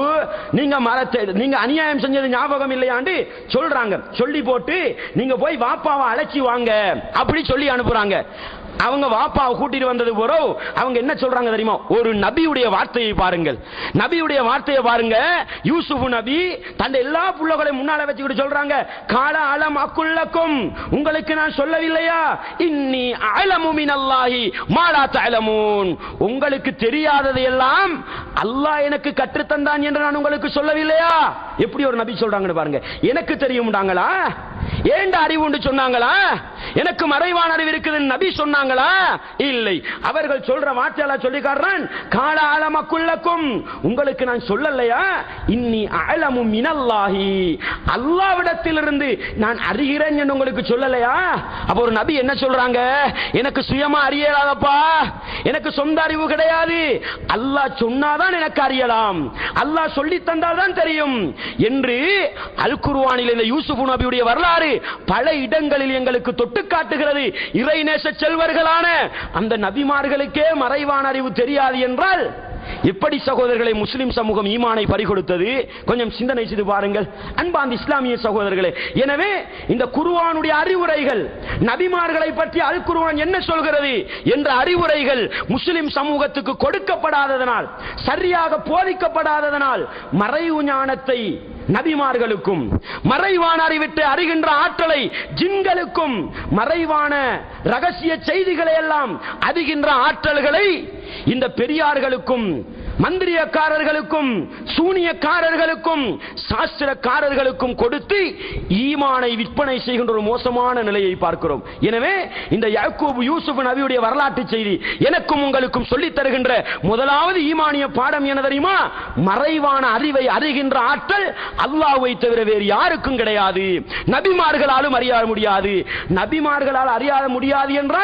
நீங்க அநியாயம் செஞ்சது ஞாபகம் இல்லையாண்டு சொல்றாங்க. சொல்லி போட்டு நீங்க போய் வாப்பாவை அழைச்சி வாங்க அப்படி சொல்லி அனுப்புறாங்க. அவங்க வாப்பாவை கூட்டிட்டு வந்தது போறோம். அவங்க என்ன சொல்றாங்க தெரியுமா? ஒரு நபியுடைய வார்த்தையை பாருங்கள், நபியுடைய வார்த்தையை பாருங்க. யூசுப் நபி தன் எல்லா புள்ளகளையும் முன்னால வச்சுக்கிட்டு சொல்றாங்க, கால அலம் அக்குல்லக்கும், உங்களுக்கு நான் சொல்லவில்லையா, இன்னி அலமு மினல்லாஹி மா லா தஅலமூன், உங்களுக்கு தெரியாததை எல்லாம் அல்லாஹ் எனக்கு கற்று தந்தான் என்று நான் உங்களுக்கு சொல்லவில்லையா? எப்படி ஒரு நபி சொல்றாங்கன்னு பாருங்க. எனக்கு தெரியும்டாங்களா? ஏண்ட அறிவு உண்டு சொன்னாங்களா? எனக்கு மறைவான அறிவு இருக்குதுன்னு நபி சொன்னாங்களா? இல்லை. அவர்கள் சொல்ற வார்த்தையால சொல்லி காட்டுறான், கால அலமக்குல்லக்கும், உங்களுக்கு நான் சொல்லலையா, இன்னி அலமு மினல்லாஹி, அல்லாஹ்விடத்திலிருந்து நான் அறிகிறேன் என்று உங்களுக்கு சொல்லலையா? அப்ப ஒரு நபி என்ன சொல்றாங்க? எனக்கு சுயமா அறியலாதப்பா, எனக்கு சொந்த அறிவு கிடையாது, அல்லாஹ் சொன்னாதான் எனக்கு அறியலாம், அல்லாஹ் சொல்லி தந்தால்தான் தெரியும் என்று அல் குர்ஆனில் இந்த யூசுப் நபியுடைய வரலாறு பல இடங்களில் எங்களுக்கு தொட்டு காட்டுகிறது. இறைநேச செல்வர்களான அந்த நபிமார்களுக்கே மறைவான அறிவு தெரியாது என்றால் எப்படி சகோதரர்களை முஸ்லிம் சமூகம் ஈமானை பறிகொடுத்தது? கொஞ்சம் சிந்தனை செய்து பாருங்கள் அன்பார்ந்த இஸ்லாமிய சகோதரர்களே. எனவே இந்த குர்ஆனுடைய அறிவுரைகள், நபிமார்களை பற்றி அல் குர்ஆன் என்ன சொல்கிறது என்ற அறிவுரைகள் முஸ்லிம் சமூகத்துக்கு கொடுக்கப்படாததனால், சரியாக போதிக்கப்படாததனால் மறைவு ஞானத்தை நபிமார்களுக்கும், மறைவான அறிவிட்டு அறிகின்ற ஆற்றலை ஜின்களுக்கும், மறைவான ரகசிய செய்திகளை எல்லாம் அறிகின்ற ஆற்றல்களை இந்த பெரியார்களுக்கும், மந்திரியக்காரர்களுக்கும், சூனியக்காரர்களுக்கும், சாஸ்திரக்காரர்களுக்கும் கொடுத்து ஈமானை விற்பனை செய்கின்ற ஒரு மோசமான நிலையை பார்க்கிறோம். எனவே இந்த யாக்கூப் யூசுப் நபியுடைய வரலாற்று செய்தி எனக்கும் உங்களுக்கும் சொல்லித் தருகின்ற முதலாவது ஈமானிய பாடம் என்ன தெரியுமா? மறைவான அறிவை அறிகின்ற ஆற்றல் அல்லாஹ்வை தவிர வேறு யாருக்கும் கிடையாது. நபிமார்களாலும் அறிய முடியாது. நபிமார்களால் அறிய முடியாது என்றால்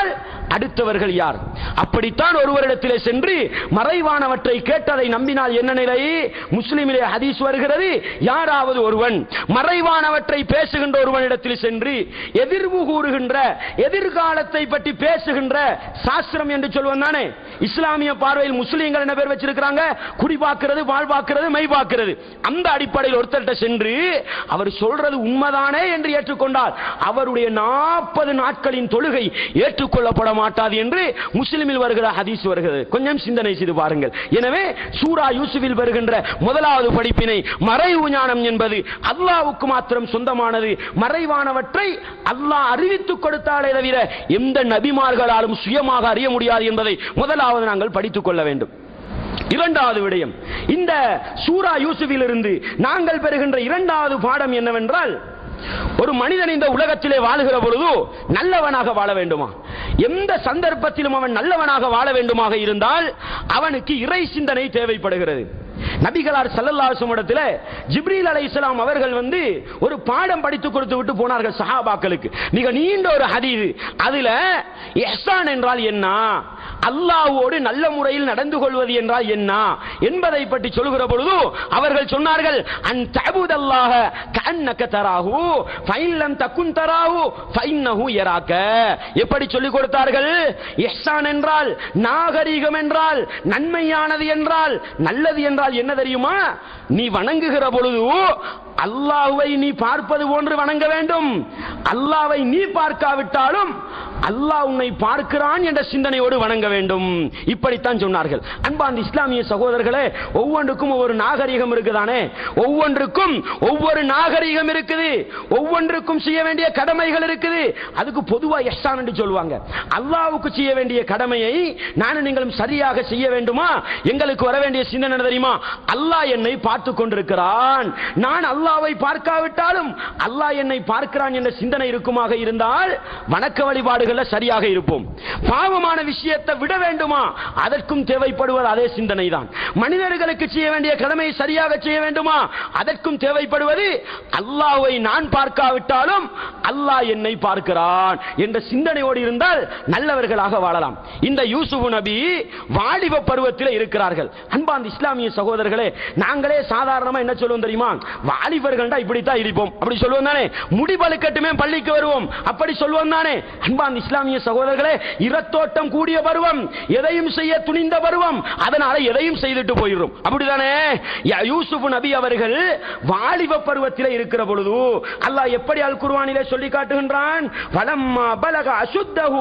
அடுத்தவர்கள் யார்? அப்படித்தான் ஒருவரிடத்திலே சென்று மறைவானவற்றை கேட்டதை நம்பினால் என்ன நிலை? முஸ்லிமிலே ஹதீஸ் வருகிறது, யாராவது ஒருவன் மறைவானவற்றை பேசுகின்ற ஒருவனிடத்தில் சென்று எதிர்வு கூறுகின்ற, எதிர்காலத்தை பற்றி பேசுகின்ற சாஸ்திரம் என்று சொல்லுவான் தானே. இஸ்லாமிய பார்வையில் முஸ்லீம்கள் என்ன பேர் வச்சிருக்கிறாங்க? குடி பார்க்கிறது, வாழ் பார்க்கிறது, மெய் பார்க்கிறது. அந்த அடிப்படையில் ஒருத்தர்கிட்ட சென்று அவர் சொல்றது உண்மைதானே என்று ஏற்றுக்கொண்டால் அவருடைய 40 நாட்களின் தொழுகை ஏற்றுக்கொள்ளப்பட மாட்டாது என்று முஸ்லிமில் வருகிற ஹதீஸ் வருகிறது. கொஞ்சம் சிந்தனை செய்து பாருங்கள். எனவே சூரா யூசுஃபில் வருகின்ற முதலாவது படிப்பினை, மறைவு ஞானம் என்பது அல்லாஹ்வுக்கு மாத்திரம் சொந்தமானது. மறைவானவற்றை அல்லாஹ் அறிவித்துக் கொடுத்தாலே தவிர எந்த நபிமார்களாலும் சுயமாக அறிய முடியாது என்பதை முதலாவது நாங்கள் படித்துக் கொள்ள வேண்டும். இரண்டாவது விடயம், இந்த சூரா யூசுஃபில் இருந்து நாங்கள் பெறுகின்ற இரண்டாவது பாடம் என்னவென்றால், ஒரு மனிதன் இந்த உலகத்திலே வாழுகிற பொழுது நல்லவனாக வாழ வேண்டுமா? எந்த சந்தர்ப்பத்திலும் அவன் நல்லவனாக வாழ வேண்டுமாக இருந்தால் அவனுக்கு இறை சிந்தனை தேவைப்படுகிறது. நபிகளார் ஸல்லல்லாஹு அலைஹி வஸல்லம் இடத்திலே ஜிப்ரீல் அலைஹிஸ்ஸலாம் அவர்கள் வந்து ஒரு பாடம் படித்து கொடுத்து விட்டு போனார்கள் சஹாபாக்களுக்கு. மிக நீண்ட ஒரு ஹதீஸ். அதுல இஹ்சான் என்றால் என்ன, அல்லாஹ்வோடு நல்ல முறையில் நடந்து கொள்வது என்றால் என்ன என்பதை பற்றி சொல்கிற பொழுது அவர்கள் சொன்னார்கள், அன் தஅபுதல்லாஹ கஅன்னக தராஹு ஃபஇன் லம் தகுன் தராஹு ஃபஇன்னஹு யராக. எப்படி சொல்லிக் கொடுத்தார்கள்? இஹ்சான் என்றால், நாகரிகம் என்றால், நன்மையானது என்றால், நல்லது என்றால் என்ன தெரியுமா? நீ வணங்குகிற பொழுது அல்லாஹ்வை நீ பார்ப்பது போன்று வணங்க வேண்டும். அல்லாஹ்வை நீ பார்க்காவிட்டாலும் அல்லாஹ் உன்னை பார்க்கிறான் என்ற சிந்தனையோடு வணங்க வேண்டும். இப்படித்தான் சொன்னார்கள். அன்பார்ந்த இஸ்லாமிய சகோதரர்களே, ஒவ்வொன்றுக்கும் ஒவ்வொரு நாகரிகம் இருக்குதானே, ஒவ்வொன்றுக்கும் ஒவ்வொரு நாகரிகம் இருக்குது, ஒவ்வொன்றுக்கும் செய்ய வேண்டிய கடமைகள் இருக்குது. அதுக்கு பொதுவா இஹ்சான் என்று சொல்லுவாங்க. அல்லாஹ்வுக்கு செய்ய வேண்டிய கடமையை நானும் நீங்களும் சரியாக செய்ய வேண்டுமா? எங்களுக்கு வர வேண்டிய சிந்தனை என்ன தெரியுமா? அல்லாஹ் என்னை பார்த்து கொண்டிருக்கிறான், நான் அல்லாஹ்வை பார்க்காவிட்டாலும் அல்லாஹ் என்னை பார்க்கிறான் என்ற சிந்தனை இருக்குமாக இருந்தால் வணக்க வழிபாடுகள் சரியாக இருப்போம். பாவமான விஷயத்தை விட வேண்டுமா? அதற்கும் தேவைப்படுவது அதே சிந்தனை தான். மனிதர்களுக்கு செய்ய வேண்டிய கடமையை சரியாக செய்ய வேண்டுமா? அதற்கும் தேவைப்படுவது அல்லாஹ்வை நான் பார்க்காவிட்டாலும் அல்லாஹ் என்னை பார்க்கிறான் என்ற சிந்தனையோடு இருந்தால் நல்லவர்களாக வாழலாம். இந்த யூசுப் நபி வாலிப பருவத்தில் இருக்கிறார்கள். அன்பார்ந்த இஸ்லாமிய சகோதரர்களே, நாங்களே சாதாரணமா என்ன சொல்லுவோம் தெரியுமா? வாலிபர்கள்டா இப்படித்தான் இருப்போம் அப்படி சொல்லுவோம் தானே. முடிபலுக்கட்டுமே பள்ளிக்கு வருவோம் அப்படி சொல்லுவோம் தானே. அன்பார்ந்த இஸ்லாமிய சகோதரர்களே, இரத்தோட்டம் கூடிய பருவம், எதையும் செய்ய துணிந்த பருவம், அதனால எதையும் செய்துட்டு போயிடும். அப்படிதானே? யூசுப் நபி அவர்கள் வாலிப பருவத்தில் இருக்கிற பொழுது அல்லாஹ் எப்படி அல் குர்ஆனிலே சொல்லி காட்டுகின்றான்? வலம்மா பலக அசுத்தஹு,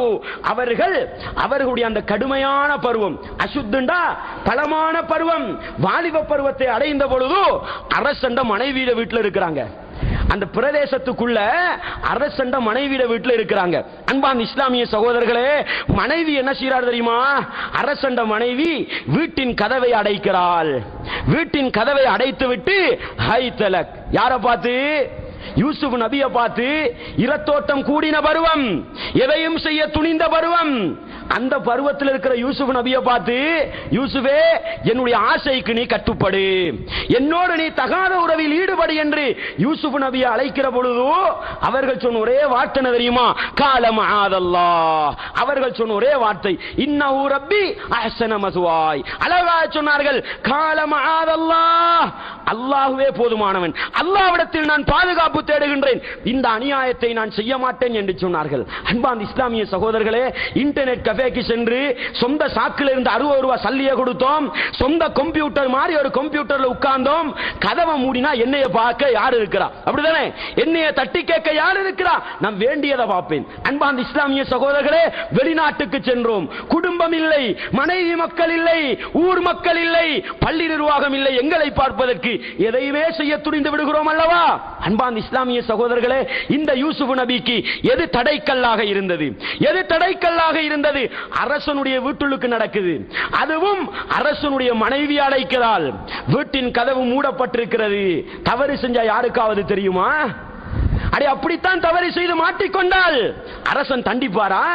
அவர்களுடைய அந்த கடுமையான பருவம், அசுத்தண்டா பலமான பருவம், வாலிப பருவத்தை அடைந்த பொழுது அரசண்ட மனைவியிட வீட்டில் இருக்கிறாங்க. அந்த பிரதேசத்துக்குள்ள அரசண்ட மனைவியிட வீட்டில் இருக்கிறாங்க. அன்பார்ந்த இஸ்லாமிய சகோதரர்களே, மனைவி என்ன செய்யறார் தெரியுமா? அரசண்ட மனைவி வீட்டின் கதவை அடைக்கிறாள். வீட்டின் கதவை அடைத்து விட்டு ஹை தலக், யாரை பார்த்து? யூசுப் நபியை பார்த்து. இரத்தோட்டம் கூடின பருவம், எதையும் செய்ய துணிந்த பருவம். அந்த பருவத்தில் இருக்கிற யூசுப் நபியை பார்த்து, யூசுஃபே என்னுடைய ஆசைக்கு நீ கட்டுப்படு, என்னோடு நீ தகாத உறவில் ஈடுபடு என்று யூசுப் நபியை அழைக்கிற பொழுது அவர்கள் சொன்ன ஒரே வார்த்தை தெரியுமா? காலம் ஆதல்லாஹ். அவர்கள் சொன்ன ஒரே வார்த்தை இன்னஹு ரப்பி அஹ்ஸன மஸ்வாய். அழகாக சொன்னார்கள், காலம் ஆதல்லாஹ், அல்லாஹ்வே போதுமானவன், அல்லாஹ்விடத்தில் நான் பாதுகாப்பு தேடுகின்றேன், இந்த அநியாயத்தை நான் செய்ய மாட்டேன் என்று சொன்னார்கள். அன்பார்ந்த இஸ்லாமிய சகோதரர்களே, இன்டர்நெட் கஃபேக்கு சென்று சொந்த சாக்கில் இருந்து 60 ரூபாய் சல்லியை கொடுத்தோம், சொந்த கம்ப்யூட்டர் மாதிரி ஒரு கம்ப்யூட்டர்ல உட்கார்ந்தோம், கதவை மூடினா என்னைய பார்க்க யார் இருக்கிறா? அப்படிதானே? என்னைய தட்டி கேட்க யார் இருக்கிறா? நான் வேண்டியதை பார்ப்பேன். அன்பார்ந்த இஸ்லாமிய சகோதரர்களே, வெளிநாட்டுக்கு சென்றோம், குடும்பம் இல்லை, மனைவி மக்கள் இல்லை, ஊர் மக்கள் இல்லை, பள்ளி நிர்வாகம் இல்லை, எங்களை பார்ப்பதற்கு எதையுமே செய்ய துணிந்து விடுகிறோம் அல்லவா? அன்பார்ந்த இஸ்லாமிய சகோதரர்களே, இந்த யூசுப் நபிக்கு எது தடைக்கல்லாக இருந்தது? எது தடைக்கல்லாக இருந்தது? அரசனுடைய வீட்டுக்கு நடக்குது, அதுவும் அரசனுடைய மனைவி அழைக்கிறாள், வீட்டின் கதவு மூடப்பட்டிருக்கிறது. தவறு செஞ்சா யாருக்காவது தெரியுமா? அடே, அப்படித்தான் தவறு செய்து மாட்டிக்கொண்டால் அரசன் தண்டிப்பாரா?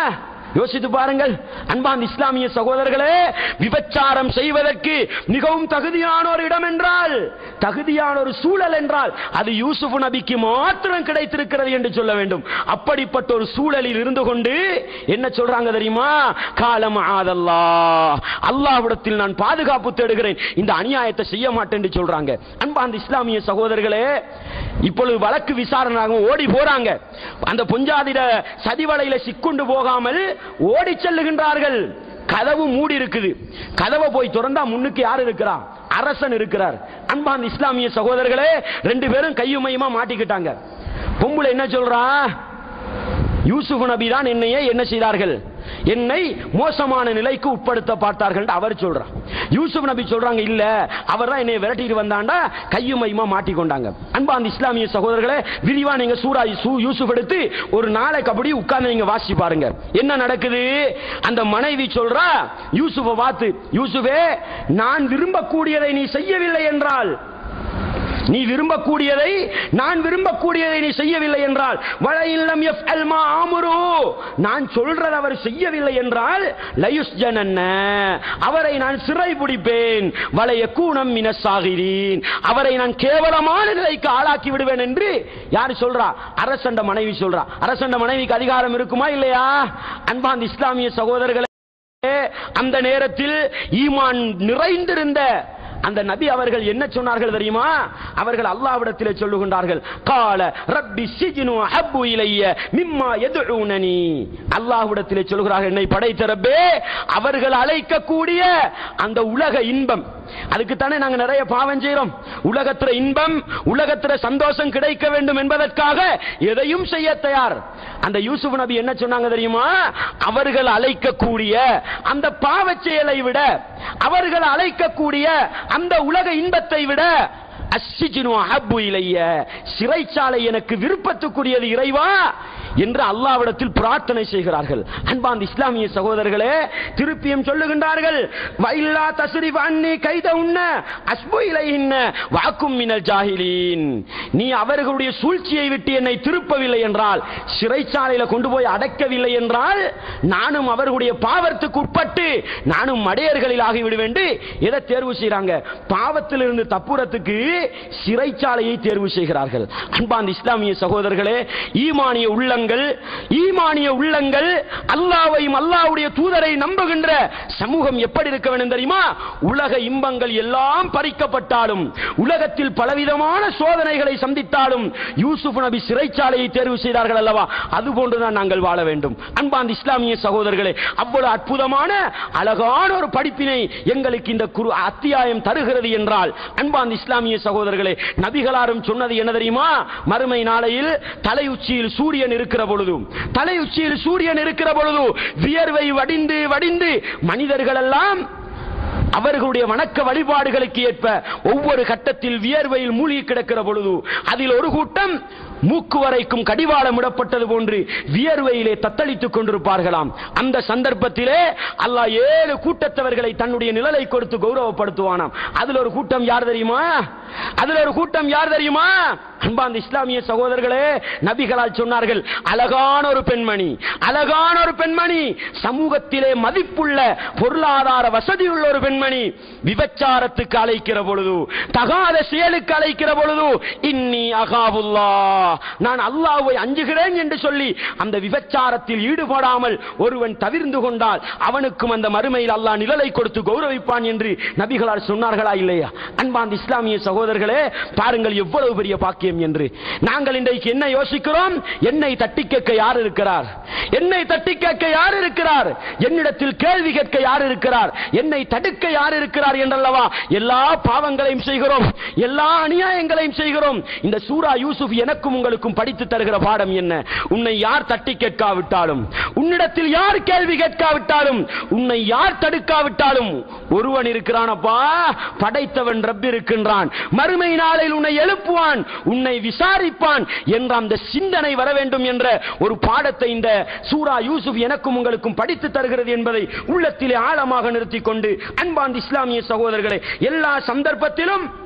யோசித்து பாருங்கள் அன்பார்ந்த இஸ்லாமிய சகோதரர்களே, விபச்சாரம் செய்வதற்கு மிகவும் தகுதியான ஒரு இடம் என்றால், தகுதியான ஒரு சூழல் என்றால் அது யூசுப் நபிக்கு மாத்திரம் கிடைத்திருக்கிறது என்று சொல்ல வேண்டும். அப்படிப்பட்ட ஒரு சூழலில் இருந்து கொண்டு என்ன சொல்றாங்க தெரியுமா? காலம் ஆதல்லா, அல்லாஹ்விடத்தில் நான் பாதுகாப்பு தேடுகிறேன், இந்த அநியாயத்தை செய்ய மாட்டேன் என்று சொல்றாங்க. அன்பார்ந்த இஸ்லாமிய சகோதரர்களே, இப்பொழுது வழக்கு விசாரணை ஓடி போறாங்க. அந்த பொஞ்சாதிர சதிவலையில சிக்குண்டு போகாமல் ஓடி செல்லுகின்றார்கள். கதவு மூடி இருக்குது. கதவை போய் திறந்தா முன்னுக்கு யார் இருக்கிறார்? அரசன் இருக்கிறார். அன்பார்ந்த இஸ்லாமிய சகோதரர்களே, ரெண்டு பேரும் கையுமையுமா மாட்டிக்கிட்டாங்க. பொம்பளை என்ன சொல்றா? யூசுப் நபி தான் என்னையே என்ன செய்தார்கள், என்னை மோசமான நிலைக்கு உட்படுத்த பார்த்தார்கள் அவர் சொல்றார். யூசுப் நபி சொல்றாங்க, இல்ல அவர் தான் என்னை விரட்டிட்டு வந்தாண்டா, கையுமையுமா மாட்டிக்கொண்டாங்க. அன்பார்ந்த இஸ்லாமிய சகோதரர்களே, விரிவா நீங்க சூரா யூசுப் எடுத்து ஒரு நாளைக்கு அப்படி உட்கார்ந்து நீங்க வாசி பாருங்க என்ன நடக்குது. அந்த மனைவி சொல்றா யூசுஃபை பார்த்து, யூசுஃபே, நான் விரும்பக்கூடியதை நீ செய்யவில்லை என்றால், நீ விரும்பக்கூடியதை நான் விரும்பக்கூடியதை நீ செய்யவில்லை என்றால், வலையில்லம் யஃப்அல் மா அம்ரு, நான் சொல்றது அவர் செய்யவில்லை என்றால், லயுஸ்ஜனன்ன, அவரை நான் சிறை பிடிப்பேன், வலையகூனம் மினஸ் சாகிரீன், அவரை நான் கேவலமான நிலைக்கு ஆளாக்கி விடுவேன் என்று யார் சொல்றா? அரசண்ட மனைவி சொல்றா. அரசண்ட மனைவிக்கு அதிகாரம் இருக்குமா இல்லையா? அன்பார்ந்த இஸ்லாமிய சகோதரர்களே, அந்த நேரத்தில் ஈமான் நிறைந்திருந்த அந்த நபி அவர்கள் என்ன சொன்னார்கள் தெரியுமா? அவர்கள் அல்லாஹ்விடத்திலே சொல்லுகின்றார்கள், கால ரப்பி சிஜ்னு அஹப்பு இலைய மிம்மா யதுஊனனி, அல்லாஹ்விடத்திலே சொல்கிறார்கள், என்னை படைத்த ரப்பே, அவர்கள் அழைக்கக்கூடிய அந்த உலக இன்பம், அதுக்கு தானே நாங்க நிறைய பாவம் செய்றோம். உலகத்துல இன்பம், உலகத்துல சந்தோஷம் கிடைக்க வேண்டும் என்பதற்காக எதையும் செய்ய தயார். அந்த யூசுப் நபி என்ன சொன்னாங்க தெரியுமா? அவர்கள் அழைக்கக்கூடிய அந்த பாவச் செயலை விட, அவர்கள் அழைக்கக்கூடிய அந்த உலக இன்பத்தை விட, அஸ்ஸிஜ்னு அஹப்பு இலைய, சிறைச்சாலை எனக்கு விருப்பத்துக்குரியது இறைவா என்று அல்லாஹ்விடத்தில் பிரார்த்தனை செய்கிறார்கள். அன்பார்ந்த இஸ்லாமிய சகோதரர்களே, திருப்பியும் சொல்லுகின்றார்கள், வைல்லா தஸ்ரிஃப் அன்னி கைதஉன்ன அஸ்பு இலைஹின்ன வஅகும் மினல் ஜாஹிலீன், நீ அவர்களுடைய சூழ்ச்சியை விட்டு என்னை திருப்பவில்லை என்றால், சிறைச்சாலையில கொண்டு போய் அடக்கவில்லை என்றால், நானும் அவர்களுடைய பாவத்துக்கு உட்பட்டு நானும் மடையர்களில் ஆகிவிடுவேன். எதை தேர்வு செய்யறாங்க? பாவத்திலிருந்து தப்புறத்துக்கு சிறைச்சாலையை தேர்வு செய்கிறார்கள். அன்பார்ந்த இஸ்லாமிய சகோதரர்களே, ஈமானிய உள்ளங்கள் அல்லாஹ்வையும் அல்லாஹ்வுடைய தூதரை நம்புகின்ற சமூகம் எப்படி இருக்க வேண்டும் தெரியுமா? உலக இன்பங்கள் எல்லாம் பறிக்கப்பட்டாலும், உலகத்தில் பலவிதமான சோதனைகளை சந்தித்தாலும், யூசுப் நபி சிறைச்சாலையை தேர்வு செய்தார்கள் அல்லவா? அதுபோன்றுதான் நாங்கள் வாழ வேண்டும். அன்பார்ந்த இஸ்லாமிய சகோதரர்களே, அவ்வளவு அற்புதமான அழகான ஒரு படிப்பினை எங்களுக்கு இந்த அத்தியாயம் தருகிறது என்றால், அன்பார்ந்த இஸ்லாமிய சகோதரர்களே, நபிகளாரும் சொன்னது என்ன தெரியுமா? மறுமை நாளையில் தலையுச்சியில் சூரியன் இருக்கிற பொழுது, தலையுச்சியில் சூரியன் இருக்கிற பொழுது வியர்வை வடிந்து வடிந்து மனிதர்கள் எல்லாம் அவர்களுடைய வணக்க வழிபாடுகளுக்கு ஏற்ப ஒவ்வொரு கட்டத்தில் வியர்வையில் மூழ்கி கிடக்கிற பொழுது, அதில் ஒரு கூட்டம் மூக்கு வரைக்கும் கடிவாளம் இடப்பட்டது போன்று வியர்வையிலே தத்தளித்துக் கொண்டிருப்பார்களாம். அந்த சந்தர்ப்பத்திலே அல்லாஹ் 7 கூட்டத்தவர்களை தன்னுடைய நிழலை கொடுத்து கௌரவப்படுத்துவானாம். அதுல ஒரு கூட்டம் யார் தெரியுமா? அதுல ஒரு கூட்டம் யார் தெரியுமா? அன்பார்ந்த இஸ்லாமிய சகோதரர்களே, நபிகளால் சொன்னார்கள், அழகான ஒரு பெண்மணி, அழகான ஒரு பெண்மணி, சமூகத்திலே மதிப்புள்ள பொருளாதார வசதியுள்ள ஒரு பெண்மணி விபச்சாரத்துக்கு அழைக்கிற பொழுது, தகாத செயலுக்கு அழைக்கிற பொழுது, இன்னி அகாவுல்லாஹ், நான் அல்லாஹ்வை அஞ்சுகிறேன் என்று சொல்லி அந்த விபச்சாரத்தில் ஈடுபடாமல் ஒருவன் தவிர்ந்து கொண்டால் அவனுக்கும் அந்த மறுமையில் அல்லாஹ் நிழலை கொடுத்து கௌரவிப்பான் என்று நபிகளார் சொன்னார்களா இல்லையா? அன்பார்ந்த இஸ்லாமிய சகோதரர்களே, பாருங்கள் எவ்வளவு பெரிய பாக்கியம் என்று. நாங்கள் இன்றைக்கு என்ன யோசிக்கிறோம்? என்னை தட்டி கேட்க யார் இருக்கிறார்? என்னை தட்டி கேட்க யார் இருக்கிறார்? என்னிடத்தில் கேள்வி கேட்க யார் இருக்கிறார்? என்னை தடுக்க யார் இருக்கிறார் என்றல்லவா எல்லா பாவங்களையும் செய்கிறோம், எல்லா அநியாயங்களையும் செய்கிறோம். இந்த சூரா யூசுப் எனக்கும் உங்களுக்கும் படித்து தருகிற பாடம் என்ன? உன்னை யார் தட்டி கேட்காவிட்டாலும், உன்னிடத்தில் யார் கேள்வி கேட்காவிட்டாலும், உன்னை யார் தடுக்காவிட்டாலும் ஒருவன் இருக்கிறானப்பா, படைத்தவன் ரப் இருக்கின்றான், மறுமை நாளில் உன்னை எழுப்புவான், உன்னை விசாரிப்பான் என்ற அந்த சிந்தனை வர வேண்டும் என்ற ஒரு பாடத்தை இந்த சூரா யூசுப் எனக்கும் உங்களுக்கும் படித்து தருகிறது என்பதை உள்ளத்திலே ஆழமாக நிறுத்திக் கொண்டு, அன்பார்ந்த இஸ்லாமிய சகோதரர்களே, எல்லா சந்தர்ப்பத்திலும்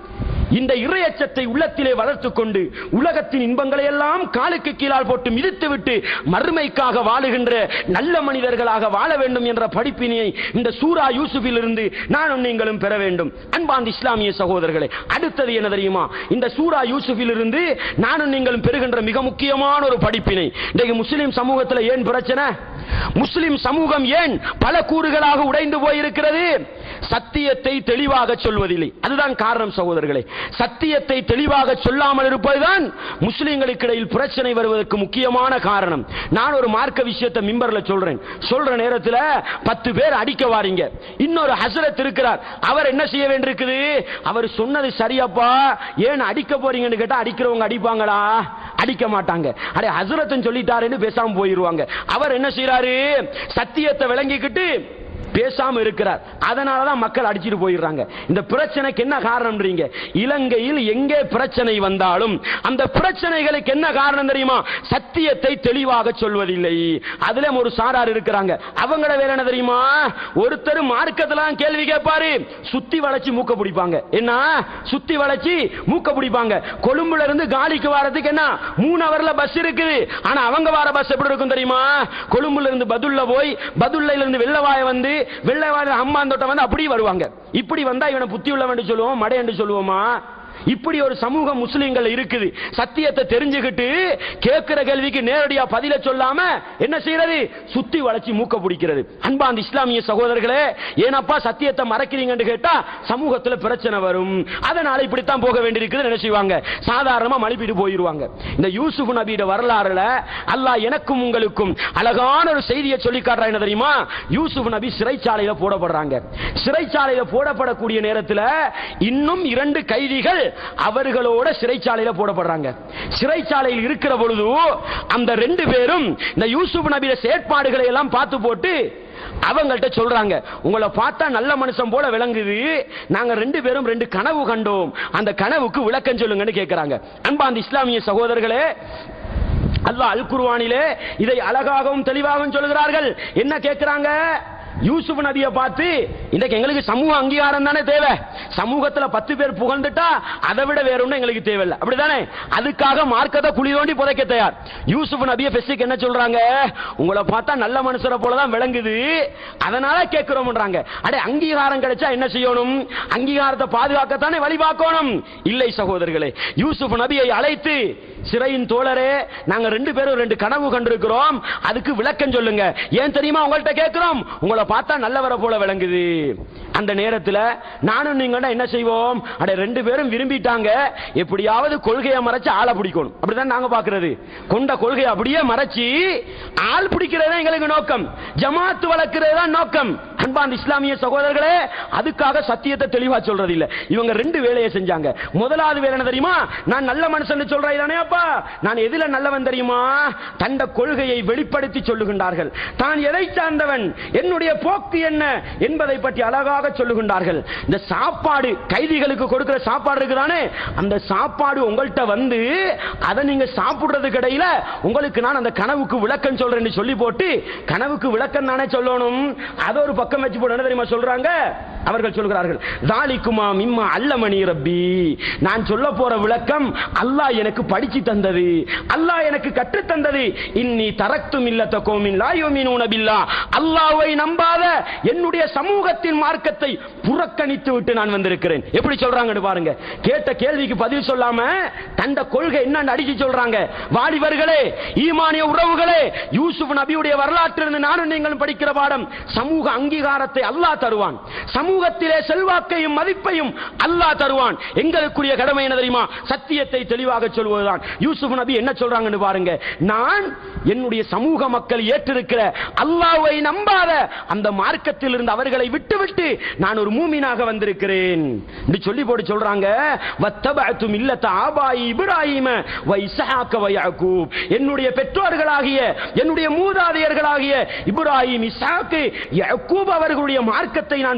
இந்த இறையச்சத்தை உள்ளத்திலே வளர்த்துக் கொண்டு உலகத்தின் இன்பங்களை எல்லாம் காலுக்கு கீழால் போட்டு மிதித்துவிட்டு மறுமைக்காக வாழுகின்ற நல்ல மனிதர்களாக வாழ வேண்டும் என்ற படிப்பினை இந்த சூரா யூசுஃபில் இருந்து நானும் நீங்களும் பெற வேண்டும். அன்பார்ந்த இஸ்லாமிய சகோதரர்களே, அடுத்தது என்ன தெரியுமா? இந்த சூரா யூசுஃபில் இருந்து நானும் நீங்களும் பெறுகின்ற மிக முக்கியமான ஒரு படிப்பினை. இன்றைக்கு முஸ்லிம் சமூகத்தில் ஏன் பிரச்சனை? முஸ்லிம் சமூகம் ஏன் பல கூறுகளாக உடைந்து போயிருக்கிறது? சத்தியத்தை தெளிவாக சொல்வதில்லை. அதுதான் காரணம் சகோதரர்களே. சத்தியத்தை தெளிவாக சொல்லாமல் இருப்பதுதான் முஸ்லிம்களுக்கு இடையில் பிரச்சனை வருவதற்கு முக்கியமான காரணம். நான் ஒரு மார்க்க விஷயத்தை மிம்பர்ல சொல்ற நேரத்தில் 10 பேர் அடிக்க வாரீங்க. இன்னொரு ஹஸ்ரத் இருக்கிறார், அவர் என்ன செய்ய வேண்டியிருக்குது? அவர் சொன்னது சரியப்பா, ஏன் அடிக்க போறீங்கன்னு கேட்டா அடிக்கிறவங்க அடிப்பாங்களா? அடிக்க மாட்டாங்க. அடே ஹஸ்ரத் சொல்லிட்டாருன்னு பேசாம போயிருவாங்க. அவர் என்ன செய்யறாரு? சத்தியத்தை விளங்கிக்கிட்டு பேசாம இருக்கிறார். அதனாலதான் மக்கள் அடிச்சிட்டு போயிடுறாங்க. இந்த பிரச்சனைக்கு என்ன காரணம்ன்றீங்க? இலங்கையில் எங்கே பிரச்சனை வந்தாலும் அந்த பிரச்சனைகளுக்கு என்ன காரணம் தெரியுமா? சத்தியத்தை தெளிவாக சொல்வதில்லை. அதுல ஒரு சாரார் இருக்கிறாங்க, அவங்கள வேற என்ன தெரியுமா? ஒருத்தர் மார்க்கத்துல கேள்வி கேட்பாரு, சுத்தி வளைச்சு மூக்க பிடிப்பாங்க. என்ன சுத்தி வளைச்சு மூக்க பிடிப்பாங்க? கொழும்புல இருந்து காலிக்கு வரதுக்கு என்ன 3 ஹவர்ல பஸ் இருக்குது. ஆனா அவங்க வர பஸ் எப்படி இருக்கும் தெரியுமா? கொழும்புல இருந்து பதுல்ல போய், பதுல்ல இருந்து வெள்ளவாய வந்து, வெள்ளவாய அம்மாந்தோட்டம் வந்து அப்படி வருவாங்க. இப்படி வந்தா இவனை புத்தி உள்ளவன் சொல்லுவோம், மடை என்று சொல்லுவோமா? இப்படி ஒரு சமூகம் முஸ்லிம்கள் இருக்குது. சத்தியத்தை தெரிஞ்சுக்கிட்டு கேட்கிற கேள்விக்கு நேரடியா பதில சொல்லாம என்ன செய்யறது? சுத்தி வளைச்சி மூக்க பிடிக்கிறது. அன்பார்ந்த இஸ்லாமிய சகோதரர்களே, ஏனப்பா சத்தியத்தை மறைக்கிறீங்கன்னு கேட்டா சமூகத்தில் பிரச்சனை வரும். அதனால இப்படித்தான் போக வேண்டியிருக்குது என்ன செய்வாங்க? சாதாரணமா மழுப்பிட்டு போயிருவாங்க. இந்த யூசுப் நபியோட வரலாறுல அல்லாஹ் எனக்கும் உங்களுக்கும் அழகான ஒரு செய்தியை சொல்லி காட்டுறா. என்ன தெரியுமா? யூசுப் நபி சிறைச்சாலையில போடப்படுறாங்க. சிறைச்சாலையில போடப்படக்கூடிய நேரத்தில் இன்னும் 2 கைதிகள் அவர்களோட சிறைச்சாலையில போடப்படுறாங்க. சிறைச்சாலையில் இருக்கிற பொழுது அந்த 2 பேரும் இந்த யூசுப் நபியோட செயற்பாடுகளை எல்லாம் பார்த்து போட்டு அவங்கள்ட்ட சொல்றாங்க, உங்களை பார்த்தா நல்ல மனுஷன் போல விளங்குது, நாங்க 2 பேரும் 2 கனவு கண்டோம், அந்த கனவுக்கு விளக்கம் சொல்லுங்கன்னு கேட்கிறாங்க. அன்பார்ந்த இஸ்லாமிய சகோதரர்களே, அல்லாஹ் அல் குர்ஆனிலே இதை அழகாகவும் தெளிவாகவும் சொல்கிறார்கள். என்ன கேட்கிறாங்க? யூசுப் நபியை பார்த்து, இன்றைக்கு எங்களுக்கு சமூக அங்கீகாரம் தானே தேவை. சமூகத்தில் 10 பேர் புகழ்ந்துட்டா அதை விட வேற ஒன்றும் எங்களுக்கு தேவையில்லை, அப்படிதானே? அதுக்காக மார்க்கத்தை குழி தோண்டி புதைக்க தயார். யூசுப் நபியை பெஸ்டுக்கு என்ன சொல்றாங்க? உங்களை பார்த்தா நல்ல மனுஷரை போலதான் விளங்குது, அதனால கேட்கிறோம்ன்றாங்க. அடே, அங்கீகாரம் கிடைச்சா என்ன செய்யணும்? அங்கீகாரத்தை பாதுகாக்கத்தானே வழி பார்க்கணும். இல்லை சகோதரர்களே, யூசுப் நபியை அழைத்து, சிறையின் தோழரே, நாங்க 2 பேரும் 2 கனவு கண்டிருக்கிறோம், அதுக்கு விளக்கம் சொல்லுங்க. ஏன் தெரியுமா உங்கள்கிட்ட கேட்கிறோம்? உங்களை பார்த்தா நல்லவரை போல விளங்குது. அந்த நேரத்தில் நானும் நீங்க என்ன செய்வோம்? அட 2 பேரும் விரும்பிட்டாங்க, எப்படியாவது கொள்கையை மறைச்சு ஆளை பிடிக்கணும், அப்படிதான் நாங்க பாக்குறது. கொண்ட கொள்கையை அப்படியே மறைச்சு ஆள் பிடிக்கிறதா எங்களுக்கு நோக்கம், ஜமாத் வளர்க்கிறது தான் நோக்கம். அன்பார்ந்த இஸ்லாமிய சகோதரர்களே, அதுக்காக சத்தியத்தை தெளிவா சொல்றது இல்ல. இவங்க 2 வேலையை செஞ்சாங்க. முதலாவது வேலை என்ன தெரியுமா? நான் நல்ல மனுஷன் சொல்றேன், நான் எதில நல்லவன் தெரியுமா? தந்த கொள்கையை வெளிப்படுத்தி சொல்லுகின்றார்கள். தான் எதை சார்ந்தவன், என்னுடைய போக்கு என்ன என்பதை பற்றி அழகாக சொல்லுகின்றார்கள். இந்த சாப்பாடு, கைதிகளுக்கு கொடுக்கிற சாப்பாடு இருக்குதானே, அந்த சாப்பாடு உங்கள்கிட்ட வந்து அதை நீங்க சாப்பிடுறதுக்கு இடையில உங்களுக்கு நான் அந்த கனவுக்கு விளக்கம் சொல்றேன்னு சொல்லி போட்டு, கனவுக்கு விளக்கம் தானே சொல்லணும், அதை ஒரு பக்கம் வச்சு போட்டு என்ன தெரியுமா சொல்றாங்க? அவர்கள் சொல்கிறார்கள், தாலிக்குமா மிம்மா அல்லமணி ரப்பி, நான் சொல்ல போற விளக்கம் அல்லாஹ் எனக்கு படிச்சு தந்தது, அல்லாஹ் எனக்கு கற்று தந்தது. இன்னி தரக்து மில்லத கௌமின் லா யுமினூன பில்லாஹ், அல்லாஹ்வை நம்பாத என்னுடைய சமூகத்தின் மார்க்கத்தை புறக்கணித்து விட்டு நான் வந்திருக்கிறேன். எப்படி சொல்றாங்கன்னு பாருங்க. கேட்ட கேள்விக்கு பதில் சொல்லாம தந்த கொள்கை என்னன்னு அடிச்சு சொல்றாங்க. வாலிபர்களே, ஈமானிய உறவுகளே, யூசுப் நபியுடைய வரலாற்றிலிருந்து நானும் நீங்களும் படிக்கிற பாடம், சமூக அங்கீகாரத்தை அல்லாஹ் தருவான், சமூகத்திலே செல்வாக்கையும் மதிப்பையும் அல்லாஹ் தருவான். எங்களுக்குரிய கடமை என்ன தெரியுமா? சத்தியத்தை தெளிவாக சொல்வதுதான். யூசுப் நபி என்ன சொல்றாங்கன்னு பாருங்க. நான் என்னுடைய சமூக மக்கள் ஏற்றிருக்கிற அல்லாஹ்வை நம்பாத அந்த மார்க்கத்தில் இருந்து அவர்களை விட்டுவிட்டு நான் ஒரு மூமினாக வந்திருக்கிறேன் என்று சொல்லி போட்டு சொல்றாங்க. வத்தபஅது மில்லத ஆபாயி இப்ராஹீம வ இஸ்ஹாக வ யாக்கூப், என்னுடைய பெற்றோர்களாகிய என்னுடைய மூதாதையர்களாகிய இப்ராஹீம், இஸ்ஹாக், யாக்கூப் அவர்களுடைய மார்க்கத்தை நான் பின்பற்றுகிறேன்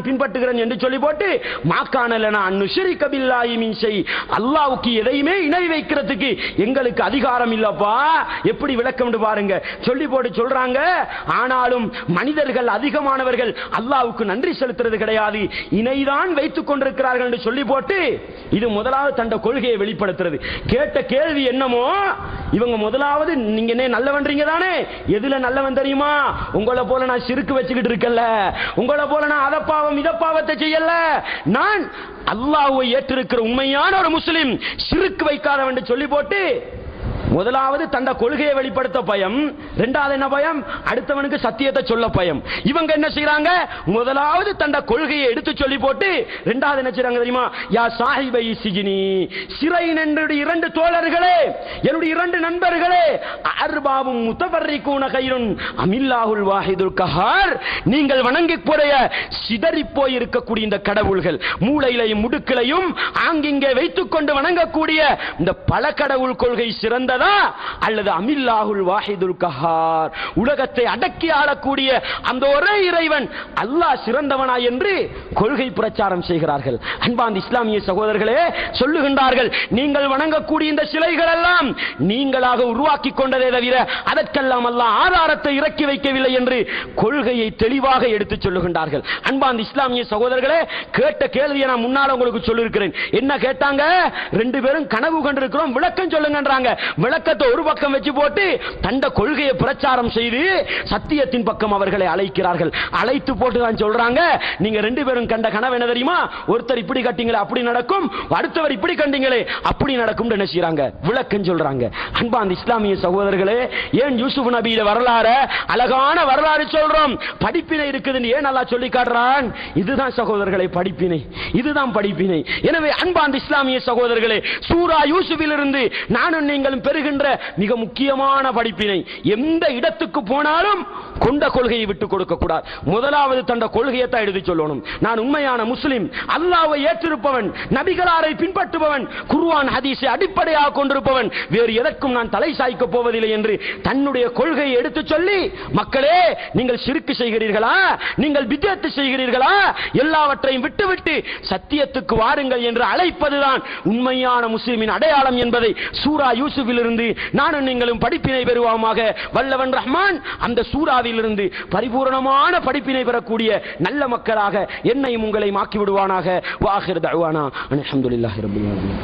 சொல்லுகிறேன் என்று சொல்லி போட்டு மாக்கானலனா அன்னுஷ்ரிக பில்லாஹி மின் ஷை, அல்லாஹ்வுக்கு எதையுமே இணை வைக்கிறதுக்கு எங்களுக்கு அதிகாரம் இல்லப்பா. எப்படி விளக்கம் பாருங்க. சொல்லி போட்டு சொல்றாங்க, ஆனாலும் மனிதர்கள் அதிகமானவர்கள் அல்லாஹ்வுக்கு நன்றி செலுத்துறது கிடையாது, இணைதான் வைத்துக் கொண்டிருக்கிறார்கள் என்று சொல்லி போட்டு இது முதலாவது தண்ட கொள்கையை வெளிப்படுத்துறது. கேட்ட கேள்வி என்னமோ, இவங்க முதலாவது நீங்க என்ன நல்லவன்றீங்க தானே, எதுல நல்லவன் தெரியுமா? உங்களை போல நான் சிறுக்கு வச்சுக்கிட்டு இருக்கல, உங்களை போல நான் அத பாவம் இத பாவத்தை செய்யல, நான் அல்லாஹ்வை ஏற்றிருக்கிற உண்மையான ஒரு முஸ்லிம், சிறுக்கு வைக்காதவன் என்று சொல்லி போட்டு முதலாவது தண்ட கொள்கையை வெளிப்படுத்த பயம், இரண்டாவது என்ன பயம்? அடுத்தவனுக்கு சத்தியத்தை சொல்ல பயம். இவங்க என்ன செய்யறாங்க? முதலாவது தண்ட கொள்கையை எடுத்து சொல்லி போட்டு இரண்டாவது என்ன செய்யறாங்க தெரியுமா? யா சாஹிபை சிஜினி, சிறை என்னுடைய இரண்டு தோழர்களே, என்னுடைய இரண்டு நண்பர்களே, அர்பாபும் முத்தஃபர்ரிகூன கைருன் அமில்லாஹுல் வாஹிதுல் கஹார், நீங்கள் வணங்கி போடைய சிதறி போய் இருக்கக்கூடிய இந்த கடவுள்கள், மூளையிலையும் முடுக்கிலையும் ஆங்கிங்கே வைத்துக் கொண்டு வணங்கக்கூடிய இந்த பல கடவுள் கொள்கை சிறந்த அல்லது அமில்லாஹுல் வாஹிதுல் கஹார், உலகத்தை அடக்கி ஆளக்கூடிய அந்த ஒரே இறைவன் அல்லாஹ் சிறந்தவனா என்று கொள்கை பிரச்சாரம் செய்கிறார்கள். அன்பார்ந்த இஸ்லாமிய சகோதரர்களே, சொல்லுகின்றார்கள், நீங்கள் வணங்கக்கூடிய இந்த சிலைகள் எல்லாம் நீங்களாக உருவாக்கி கொண்டதே தவிர அதற்கெல்லாம் அல்லாஹ் ஆதாரத்தை இறக்கி வைக்கவில்லை என்று கொள்கையை தெளிவாக எடுத்து சொல்லுகின்றார்கள். அன்பார்ந்த இஸ்லாமிய சகோதரர்களே, கேட்ட கேள்வியை நான் முன்னால் உங்களுக்கு சொல்லியிருக்கிறேன். என்ன கேட்டாங்க? ரெண்டு பேரும் கனவு கண்டிருக்கிறோம், விளக்கம் சொல்லுங்கன்றாங்க. விளக்கத்தை ஒரு பக்கம் வச்சு போட்டு தண்ட கொள்கையை பிரச்சாரம் செய்து சத்தியத்தின் பக்கம் அவர்களை அழைக்கிறார்கள். அழைத்து போட்டு தான் சொல்றாங்க, நீங்க ரெண்டு பேரும் கண்ட கனவு என்ன தெரியுமா? ஒருத்தர் இப்படி கட்டிங்களே அப்படி நடக்கும், அடுத்தவர் இப்படி கண்டீங்களே அப்படி நடக்கும் என்ன செய்றாங்க? விளக்கம் சொல்றாங்க. அன்பார்ந்த இஸ்லாமிய சகோதரர்களே, ஏன் யூசுப் நபியோட வரலாறு அழகான வரலாறு சொல்றோம்? படிப்பினை இருக்குதுன்னு ஏன் அல்லாஹ் சொல்லி காட்டுறான்? இதுதான் சகோதரர்களே படிப்பினை, இதுதான் படிப்பினை. எனவே அன்பார்ந்த இஸ்லாமிய சகோதரர்களே, சூரா யூசுஃபிலிருந்து நானும் நீங்களும் பெறுகின்ற மிக முக்கியமான படிப்பினை, எந்த இடத்துக்கு போனாலும் கொண்ட கொள்கையை விட்டுக் கொடுக்க கூடாது. முதலாவது தண்ட கொள்கையை தான் எடுத்து சொல்லணும். நான் உண்மையான முஸ்லிம், அல்லாஹ்வை ஏற்றிருப்பவன், நபிகளாரை பின்பற்றுபவன், குர்ஆன் ஹதீஸை அடிப்படையாக கொண்டிருப்பவன், வேறு எதற்கும் நான் தலை சாய்க்க போவதில்லை என்று தன்னுடைய கொள்கையை எடுத்து சொல்லி, மக்களே நீங்கள் ஷிர்க் செய்கிறீர்களா, நீங்கள் பித்அத் செய்கிறீர்களா, எல்லாவற்றையும் விட்டுவிட்டு சத்தியத்துக்கு வாருங்கள் என்று அழைப்பதுதான் உண்மையான முஸ்லிமின் அடையாளம் என்பதை சூரா யூசுஃபிலிருந்து நானும் நீங்களும் படிப்பினை பெறுவோமாக. வல்லவன் ரஹ்மான் அந்த சூராவிலிருந்து பரிபூரணமான படிப்பினை பெறக்கூடிய நல்ல மக்களாக என்னையும் உங்களை மாக்கி விடுவானாக. வாஹிர் தஅவானா அல்ஹம்துலில்லாஹி ரப்பில் ஆலமீன்.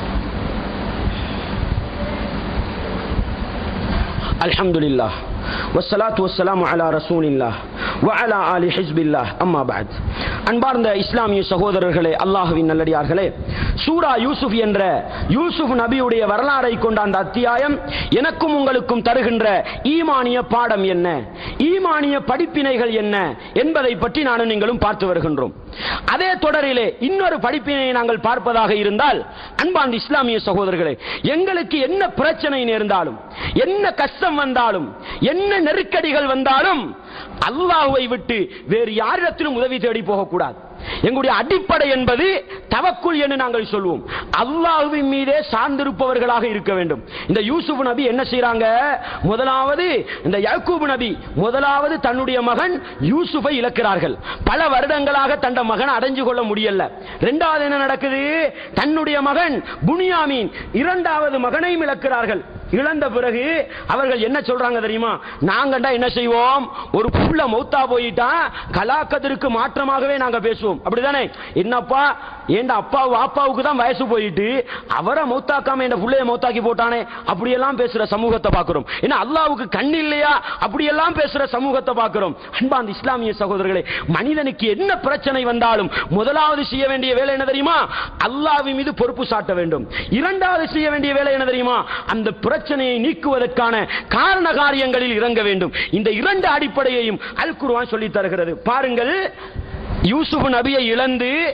அல்ஹம்துலில்லாஹ் வஸ்ஸலாத்து வஸ்ஸலாமு அலா ரசூலில்லாஹ் வ அலா ஆலி ஹிஸ்பில்லாஹ். அம்மா பஅத். அன்பார்ந்த இஸ்லாமிய சகோதரர்களே, அல்லாஹ்வின் நல்லடியார்களே, சூரா யூசுப் என்ற யூசுப் நபியுடைய வரலாறை கொண்ட அந்த அத்தியாயம் எனக்கும் உங்களுக்கும் தருகின்ற ஈமானிய பாடம் என்ன, ஈமானிய படிப்பினைகள் என்ன என்பதை பற்றி நானும் நீங்களும் பார்த்து வருகின்றோம். அதே தொடரிலே இன்னொரு படிப்பினை நாங்கள் பார்ப்பதாக இருந்தால், அன்பார்ந்த இஸ்லாமிய சகோதரர்களே, எங்களுக்கு என்ன பிரச்சனை நேர்ந்தாலும், என்ன கஷ்டம் வந்தாலும், என்ன நெருக்கடிகள் வந்தாலும் அல்லாஹ்வை விட்டு வேறு யாரிடத்திலும் உதவி தேடி போகக்கூடாது. எங்களுடைய அடிப்படை என்பது தவக்குல் என்று நாங்கள் சொல்வோம். அல்லாஹ்வின் மீதே சார்ந்திருப்பவர்களாக இருக்க வேண்டும். இந்த யூசுப் நபி என்ன செய்றாங்க? முதலாவது இந்த யாக்கூப் நபி முதலாவது தன்னுடைய மகன் யூசுஃபை இழக்கிறார்கள். பல வருடங்களாக தன் மகனை அடைஞ்சு கொள்ள முடியல. இரண்டாவது என்ன நடக்குது? தன்னுடைய மகன் புனியாமீன் இரண்டாவது மகனையும் இழக்கிறார்கள். இழந்த பிறகு அவர்கள் என்ன சொல்றாங்க தெரியுமா? நாங்கண்டா என்ன செய்வோம், ஒரு புள்ள மௌத்தா போயிட்டா கலாக்கத்திற்கு மாற்றமாகவே நாங்க பேசுவோம், அப்படிதானே? என்னப்பா, ஏண்டா அப்பாவுக்கு தான் வயசு போயிட்டு அவரை மௌத்தாக்காம என் புள்ளைய மௌத்தாக்கி போட்டானே, அப்படியெல்லாம் பேசுற சமூகத்தை பார்க்கிறோம். ஏன்னா அல்லாஹ்வுக்கு கண் இல்லையா, அப்படியெல்லாம் பேசுற சமூகத்தை பார்க்கிறோம். அன்பார்ந்த இஸ்லாமிய சகோதரர்களே, மனிதனுக்கு என்ன பிரச்சனை வந்தாலும் முதலாவது செய்ய வேண்டிய வேலை என்ன தெரியுமா? அல்லாஹ்வின் மீது பொறுப்பு சாட்ட வேண்டும். இரண்டாவது செய்ய வேண்டிய வேலை என்ன தெரியுமா? அந்த பிரச்சனையை நீக்குவதற்கான காரண காரியங்களில் இறங்க வேண்டும். இந்த இரண்டு அடிப்படையையும் அல் குர்ஆன் சொல்லித் தருகிறது. பாருங்கள், யூசுப் நபியை இழந்து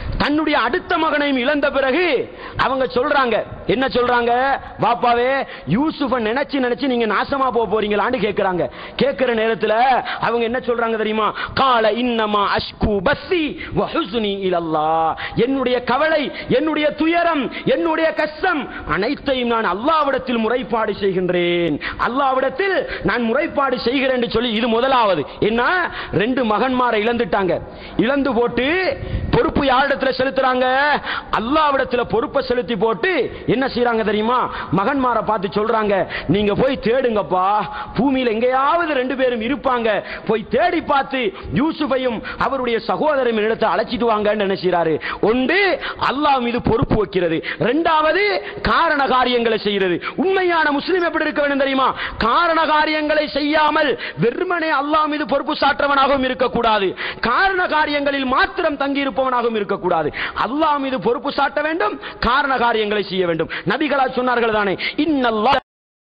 தன்னுடைய அடுத்த மகனையும் இழந்த பிறகு அவங்க சொல்றாங்க, என்ன சொல்றாங்க, பாப்பாவே யூசுஃபை நினைச்சு நினைச்சு நீங்க நாசமா போறீங்களான்னு கேட்கிறாங்க. கேட்கிற நேரத்தில் அவங்க என்ன சொல்றாங்க தெரியுமா? கால இன்னமா அஷ்கு பஸ்ஸி வ ஹுஸ்னி இலல்லாஹ், என்னுடைய கவலை, என்னுடைய துயரம், என்னுடைய கஷ்டம் அனைத்தையும் நான் அல்லாஹ்விடத்தில் முறைப்பாடு செய்கின்றேன், அல்லாஹ்விடத்தில் நான் முறைப்பாடு செய்கிறேன் என்று சொல்லி, இது முதலாவது. என்ன, 2 மகன்மாரை இழந்துட்டாங்க. இழந்து போட்டு பொறுப்பு யாரிடத்தில் செலுத்துறாங்க? அல்லாஹ்விடத்தில் பொறுப்பை செலுத்தி போட்டு என்ன செய்றாங்க தெரியுமா? மகன்மாரை பார்த்து சொல்றாங்க, நீங்க போய் தேடுங்கப்பா, பூமியில் எங்கேயாவது 2 பேரும் இருப்பாங்க, போய் தேடி பார்த்து யூசுஃபையும் அவருடைய சகோதரன் இடத்தை அழைச்சிட்டு வாங்கன்னு நினைச்சாரு. ஒன்று அல்லாஹ் மீது பொறுப்பு வைக்கிறது, 2வது காரண காரியங்களை செய்கிறது. உண்மையான முஸ்லிம் எப்படி இருக்க வேண்டும் தெரியுமா? காரண காரியங்களை செய்யாமல் வெறுமனே அல்லாஹ் மீது பொறுப்பு சாற்றவனாகவும் இருக்கக்கூடாது, காரண காரியங்களில் மாத்திரம் தங்கி இருப்பவனாகவும் இருக்கக்கூடாது. அல்லாஹ் மீது பொறுப்பு சாட்ட வேண்டும், காரண காரியங்களை செய்ய வேண்டும். நபிகளால் சொன்னார்கள் தானே, இன்னல்லாஹ்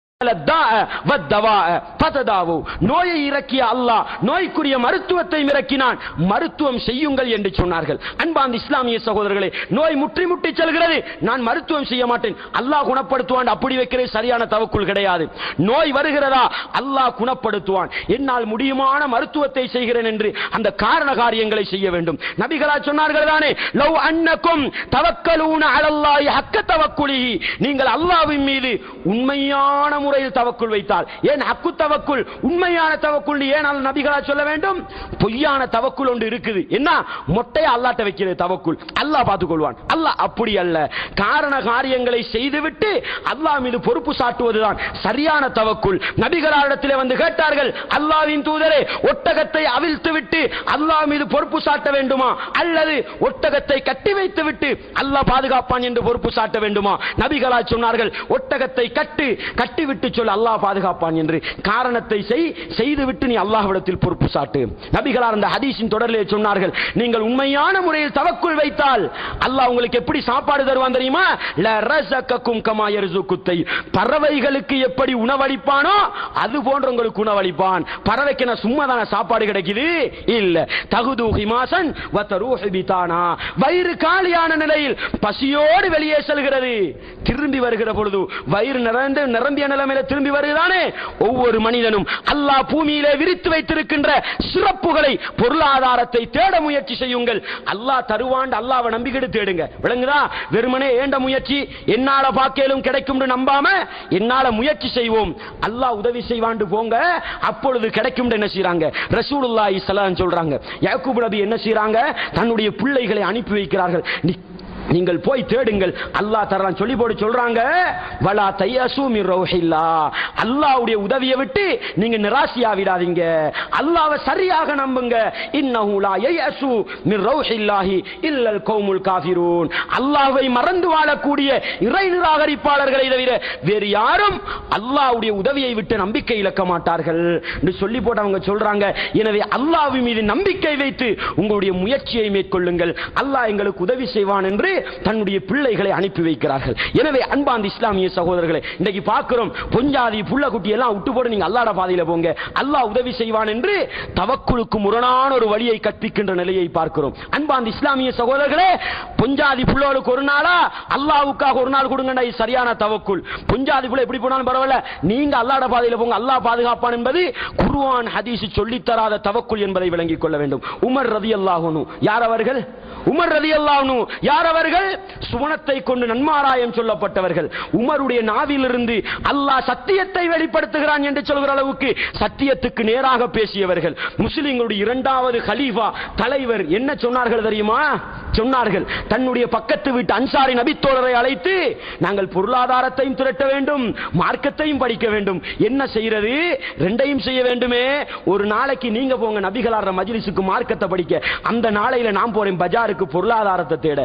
நோயை இறக்கிய அல்லாஹ் நோய்க்குரிய மருத்துவத்தை இறக்கினான், மருத்துவம் செய்யுங்கள் என்று சொன்னார்கள். அன்பார்ந்த இஸ்லாமிய சகோதரர்களே, நோய் முற்றி முட்டி செல்கிறது, நான் மருத்துவம் செய்ய மாட்டேன், அல்லாஹ் குணப்படுத்துவான், அப்படி வைக்கிறது சரியான தவக்குல் கிடையாது. நோய் வருகிறதா, அல்லாஹ் குணப்படுத்துவான், என்னால் முடியுமான மருத்துவத்தை செய்கிறேன் என்று அந்த காரண காரியங்களை செய்ய வேண்டும். நபிகளா சொன்னார்கள் தானே, லவ் அன்னக்கும் தவக்கலூன அலல்லாஹி ஹக்க தவக்குலிஹி, நீங்கள் அல்லாஹ்வின் மீது உண்மையான முறையில் தவக்குள் வைத்தால், ஏன் ஹக்கு தவக்குள், உண்மையான தவக்குள், ஏன் நபிகளா சொல்ல வேண்டும்? பொய்யான தவக்குள் ஒன்று இருக்குது. என்ன, மொட்டையை அல்லாஹ்ட்ட வைக்கிறது தவக்குள், அல்லாஹ் பார்த்துக் கொள்வான். அல்லாஹ் அப்படி அல்ல, காரண காரியங்களை செய்துவிட்டு அல்லாஹ் மீது பொறுப்பு சாட்டுவதுதான் சரியான தவக்குள். நபிகளிடத்திலே வந்து கேட்டார்கள், அல்லாஹ்வின் தூதரே, ஒட்டகத்தை அவிழ்த்து விட்டு அல்லாஹ் மீது பொறுப்பு சாட்ட வேண்டுமா, அல்லது ஒட்டகத்தை கட்டி வைத்து விட்டு அல்லாஹ் பாதுகாப்பான் என்று பொறுப்பு சாட்ட வேண்டுமா? நபிகளா சொன்னார்கள், ஒட்டகத்தை கட்டி விட்டு சொல், அல்லாஹ் பாதுகாப்பான் என்று. காரணத்தை செய்துவிட்டு நீ அல்லாஹ்விடத்தில் பொறுப்பு சாட்டு. நபிகளார் அந்த ஹதீஸின் தொடரிலே சொன்னார்கள், நீங்கள் உண்மையான முறையில் தவக்குள் வைத்தால் அல்லாஹ் உங்களுக்கு எப்படி சாப்பாடு தருவான் தெரியுமா? லரஸகக்கும் கமா யர்ஸுகுத் தைர், பறவைகளுக்கு எப்படி உணவளிப்பானோ அது போன்று உங்களுக்கு உணவளிப்பான். பறவைக்கு என்ன சும்மா தான சாப்பாடு கிடைக்குது? இல்ல. தகுது ஹிமாசன் வ தரூஹு பிதானா, வயிறு காலியான நிலையில் பசியோடு வெளியே செல்கிறது, திரும்பி வருகிற பொழுது வயிறு நிரம்பிய நிலைமையில திரும்பி வருகிறானே. ஒவ்வொரு மனிதனும் அல்லாஹ் பூமியிலே விரித்து வைத்திருக்கின்ற சிறப்புகளை, பொருளாதாரத்தை தேட முயற்சி செய்யுங்கள். அல்லாஹ் தருவான், அல்லாஹ்வை நம்பிக்கிட்டு தேடுங்க. விளங்குதா? வெறுமனே ஏண்ட முயற்சி, என்னால பாக்கேலும் கிடைக்கும் நம்பாம என்னால முயற்சி செய்வோம், அல்லாஹ் உதவி செய்வான் போங்க, அப்பொழுது கிடைக்கும். என்ன செய்றாங்க? ரசூலுல்லாஹி ஸல்லல்லாஹு அலைஹி வஸல்லம் சொல்றாங்க, யாக்கூப் நபி என்ன செய்றாங்க? தன்னுடைய பிள்ளைகளை அனுப்பி வைக்கிறார்கள், நீங்கள் போய் தேடுங்கள், அல்லாஹ் தரலாம் சொல்லி போட்டு சொல்றாங்க. வலா தயசு மிர் ரௌஹில்லாஹ், அல்லாஹ்வுடைய உதவியை விட்டு நீங்க நிராசையாவிடாதீங்க, அல்லாஹ்வை சரியாக நம்புங்க. இன்னஹு லா யயசு மிர் ரௌஹில்லாஹி இல்லல் கௌமுல் காஃபிரூன், அல்லாஹ்வை மறந்து வாழக்கூடிய இறை நிராகரிப்பாளர்களை தவிர வேறு யாரும் அல்லாஹ்வுடைய உதவியை விட்டு நம்பிக்கை இழக்க மாட்டார்கள் என்று சொல்லி போட்டு அவங்க சொல்றாங்க. எனவே அல்லாஹ்வின் மீது நம்பிக்கை வைத்து உங்களுடைய முயற்சியை மேற்கொள்ளுங்கள், அல்லாஹ் எங்களுக்கு உதவி செய்வான் என்று தன்னுடைய பிள்ளைகளை அனுப்பி வைக்கிறார்கள். எனவே அன்பார்ந்த இஸ்லாமிய சகோதரர்களே, இன்னைக்கு பார்க்கிறோம், பொஞ்சாதி புள்ள குட்டி எல்லாம் விட்டு போட்டு நீங்க அல்லாஹ்வுடைய பாதையில போங்க, அல்லாஹ் உதவி செய்வான் என்று தவக்குலுக்கு முரணான ஒரு வழியை கற்பிக்கின்ற நிலையை பார்க்கிறோம். அன்பார்ந்த இஸ்லாமிய சகோதரர்களே, பொஞ்சாதி புள்ளோளுக்கு ஒரு நாளா, அல்லாஹ்வுக்காக ஒரு நாள் கொடுங்கடா, இது சரியான தவக்குல். பொஞ்சாதி புள்ள எப்படி போனாலும் பரவாயில்ல, நீங்க அல்லாஹ்வுடைய பாதையில போங்க, அல்லாஹ் பாதுகாப்பான் என்பது குர்ஆன் ஹதீஸ் சொல்லித் தராத தவக்குல் என்பதை விளங்கிக் கொள்ள வேண்டும். உமர் ரலியல்லாஹு அன்ஹு யார் அவர்கள்? உமர் ரலியல்லாஹு அன்ஹு யார் அவர்கள்? சுவனத்தை கொண்டு நன்மாராயம் சொல்லப்பட்டவர்கள். உமருடைய நாவிலிருந்து அல்லாஹ் சத்தியத்தை வெளிப்படுத்துகிறான் என்று சொல்கிற அளவுக்கு சத்தியத்துக்கு நேராக பேசியவர்கள். முஸ்லிம்களுடைய 2வது கலீஃபா தலைவர் என்ன சொன்னார்கள் தெரியுமா? சொன்னார்கள், தன்னுடைய பக்கத்து வீட்டு அன்சாரி நபித்தோழரை அழைத்து, நாங்கள் பொருளாதாரத்தையும் திரட்ட வேண்டும், மார்க்கத்தையும் படிக்க வேண்டும், என்ன செய்யறது? 2யும் செய்ய வேண்டுமே. ஒரு நாளைக்கு நீங்க போங்க நபிகளார் மஜ்லிஸுக்கு மார்க்கத்தை படிக்க, அந்த நாளையில நான் போறேன் பஜாருக்கு பொருளாதாரத்தை தேட.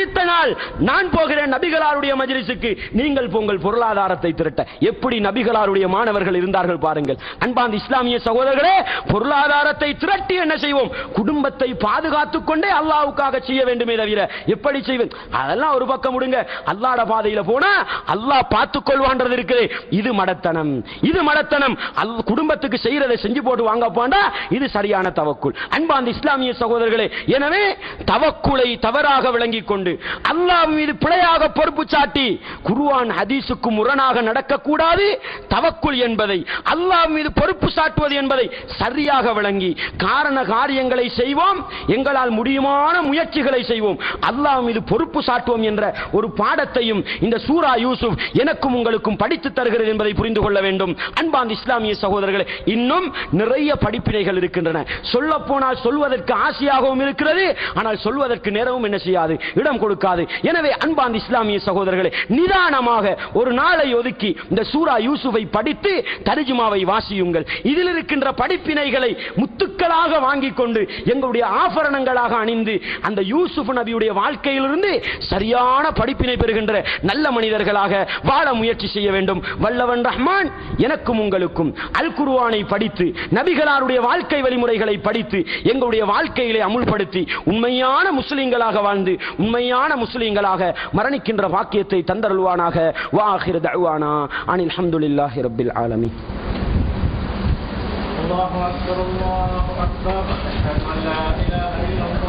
அடுத்த நாள் நான் போகிறேன் நபிகளாருடைய மஜ்லிஸுக்கு, நீங்கள் உங்கள் பொருளாதாரத்தை திரட்ட. எப்படி நபிகளாருடைய மாணவர்கள் இருந்தார்கள் பாருங்கள். அன்பார்ந்த இஸ்லாமிய சகோதரர்களே, பொருளாதாரத்தை திரட்டி என்ன செய்வோம்? குடும்பத்தை பாதுகாத்துக் கொண்டே அல்லாஹ்வுக்காக செய்ய வேண்டுமே தவிர எப்படி செய்வேன் அதெல்லாம் ஒரு பக்கம் விடுங்க. அல்லாஹ்வுடைய பாதையில போனா அல்லாஹ் பார்த்துக் கொள்வான்றது இருக்குது. இது மடத்தனம், இது மடத்தனம். குடும்பத்துக்கு செய்யறதை செஞ்சு போட்டு வாங்க போண்டா இது சரியான தவக்குல். அன்பார்ந்த இஸ்லாமிய சகோதரர்களே, எனவே தவக்குலை தவறாக விளங்கிக் கொண்டு அல்லாஹ் மீது பிழையாக பொறுப்பு சாட்டி குர்ஆன் ஹதீஸுக்கு முரணாக நடக்கக்கூடாது. தவக்குல் என்பதை அல்லாஹ் மீது பொறுப்பு சாட்டுவது என்பதை சரியாக விளங்கி காரண காரியங்களை செய்வோம், எங்களால் முடியுமான முயற்சிகளை செய்வோம், அல்லாஹ் மீது பொறுப்பு சாட்டுவோம் என்ற ஒரு பாடத்தையும் இந்த சூரா யூசுப் எனக்கும் உங்களுக்கும் படித்து தருகிறது என்பதை புரிந்து கொள்ள வேண்டும். அன்பார்ந்த இஸ்லாமிய சகோதரர்களே, இன்னும் நிறைய படிப்பினைகள் இருக்கின்றன. சொல்ல போனால் சொல்வதற்கு ஆசையாகவும் இருக்கிறது, ஆனால் சொல்வதற்கு நேரமும் என்ன செய்யாது, இடம் கொடுக்காது. எனவே அன்பார்ந்த இஸ்லாமிய சகோதரர்களே, நிதானமாக ஒரு நாளை ஒதுக்கி இந்த சூரா யூசுஃபை படித்து தர்ஜுமாவை வாசியுங்கள். இதில் இருக்கின்ற படிப்பினைகளை முத்துக்களாக வாங்கிக் கொண்டு எங்களுடைய ஆபரணங்களாக அணிந்து அந்த யூசுப் நபியுடைய வாழ்க்கையிலிருந்து சரியான படிப்பினை பெறுகின்ற நல்ல மனிதர்களாக வாழ முயற்சி செய்ய வேண்டும். வல்லவன் ரஹ்மான் எனக்கும் உங்களுக்கும் அல் குர்ஆனை படித்து நபிகளாருடைய வாழ்க்கை வழிமுறைகளை படித்து எங்களுடைய வாழ்க்கையிலே அமுல்படுத்தி உண்மையான முஸ்லிம்களாக வாழ்ந்து உண்மையான முஸ்லிம்களாக மரணிக்கின்ற பாக்கியத்தை தந்தருள்வானாக. வாஹிர் தஅவானா அனில் ஹம்துலில்லாஹி ரப்பில் ஆலமீன். அல்லாஹு அக்பர், அல்லாஹு அக்பர். அஷ்ஹது அன் லா இலாஹா இல்லல்லாஹ்.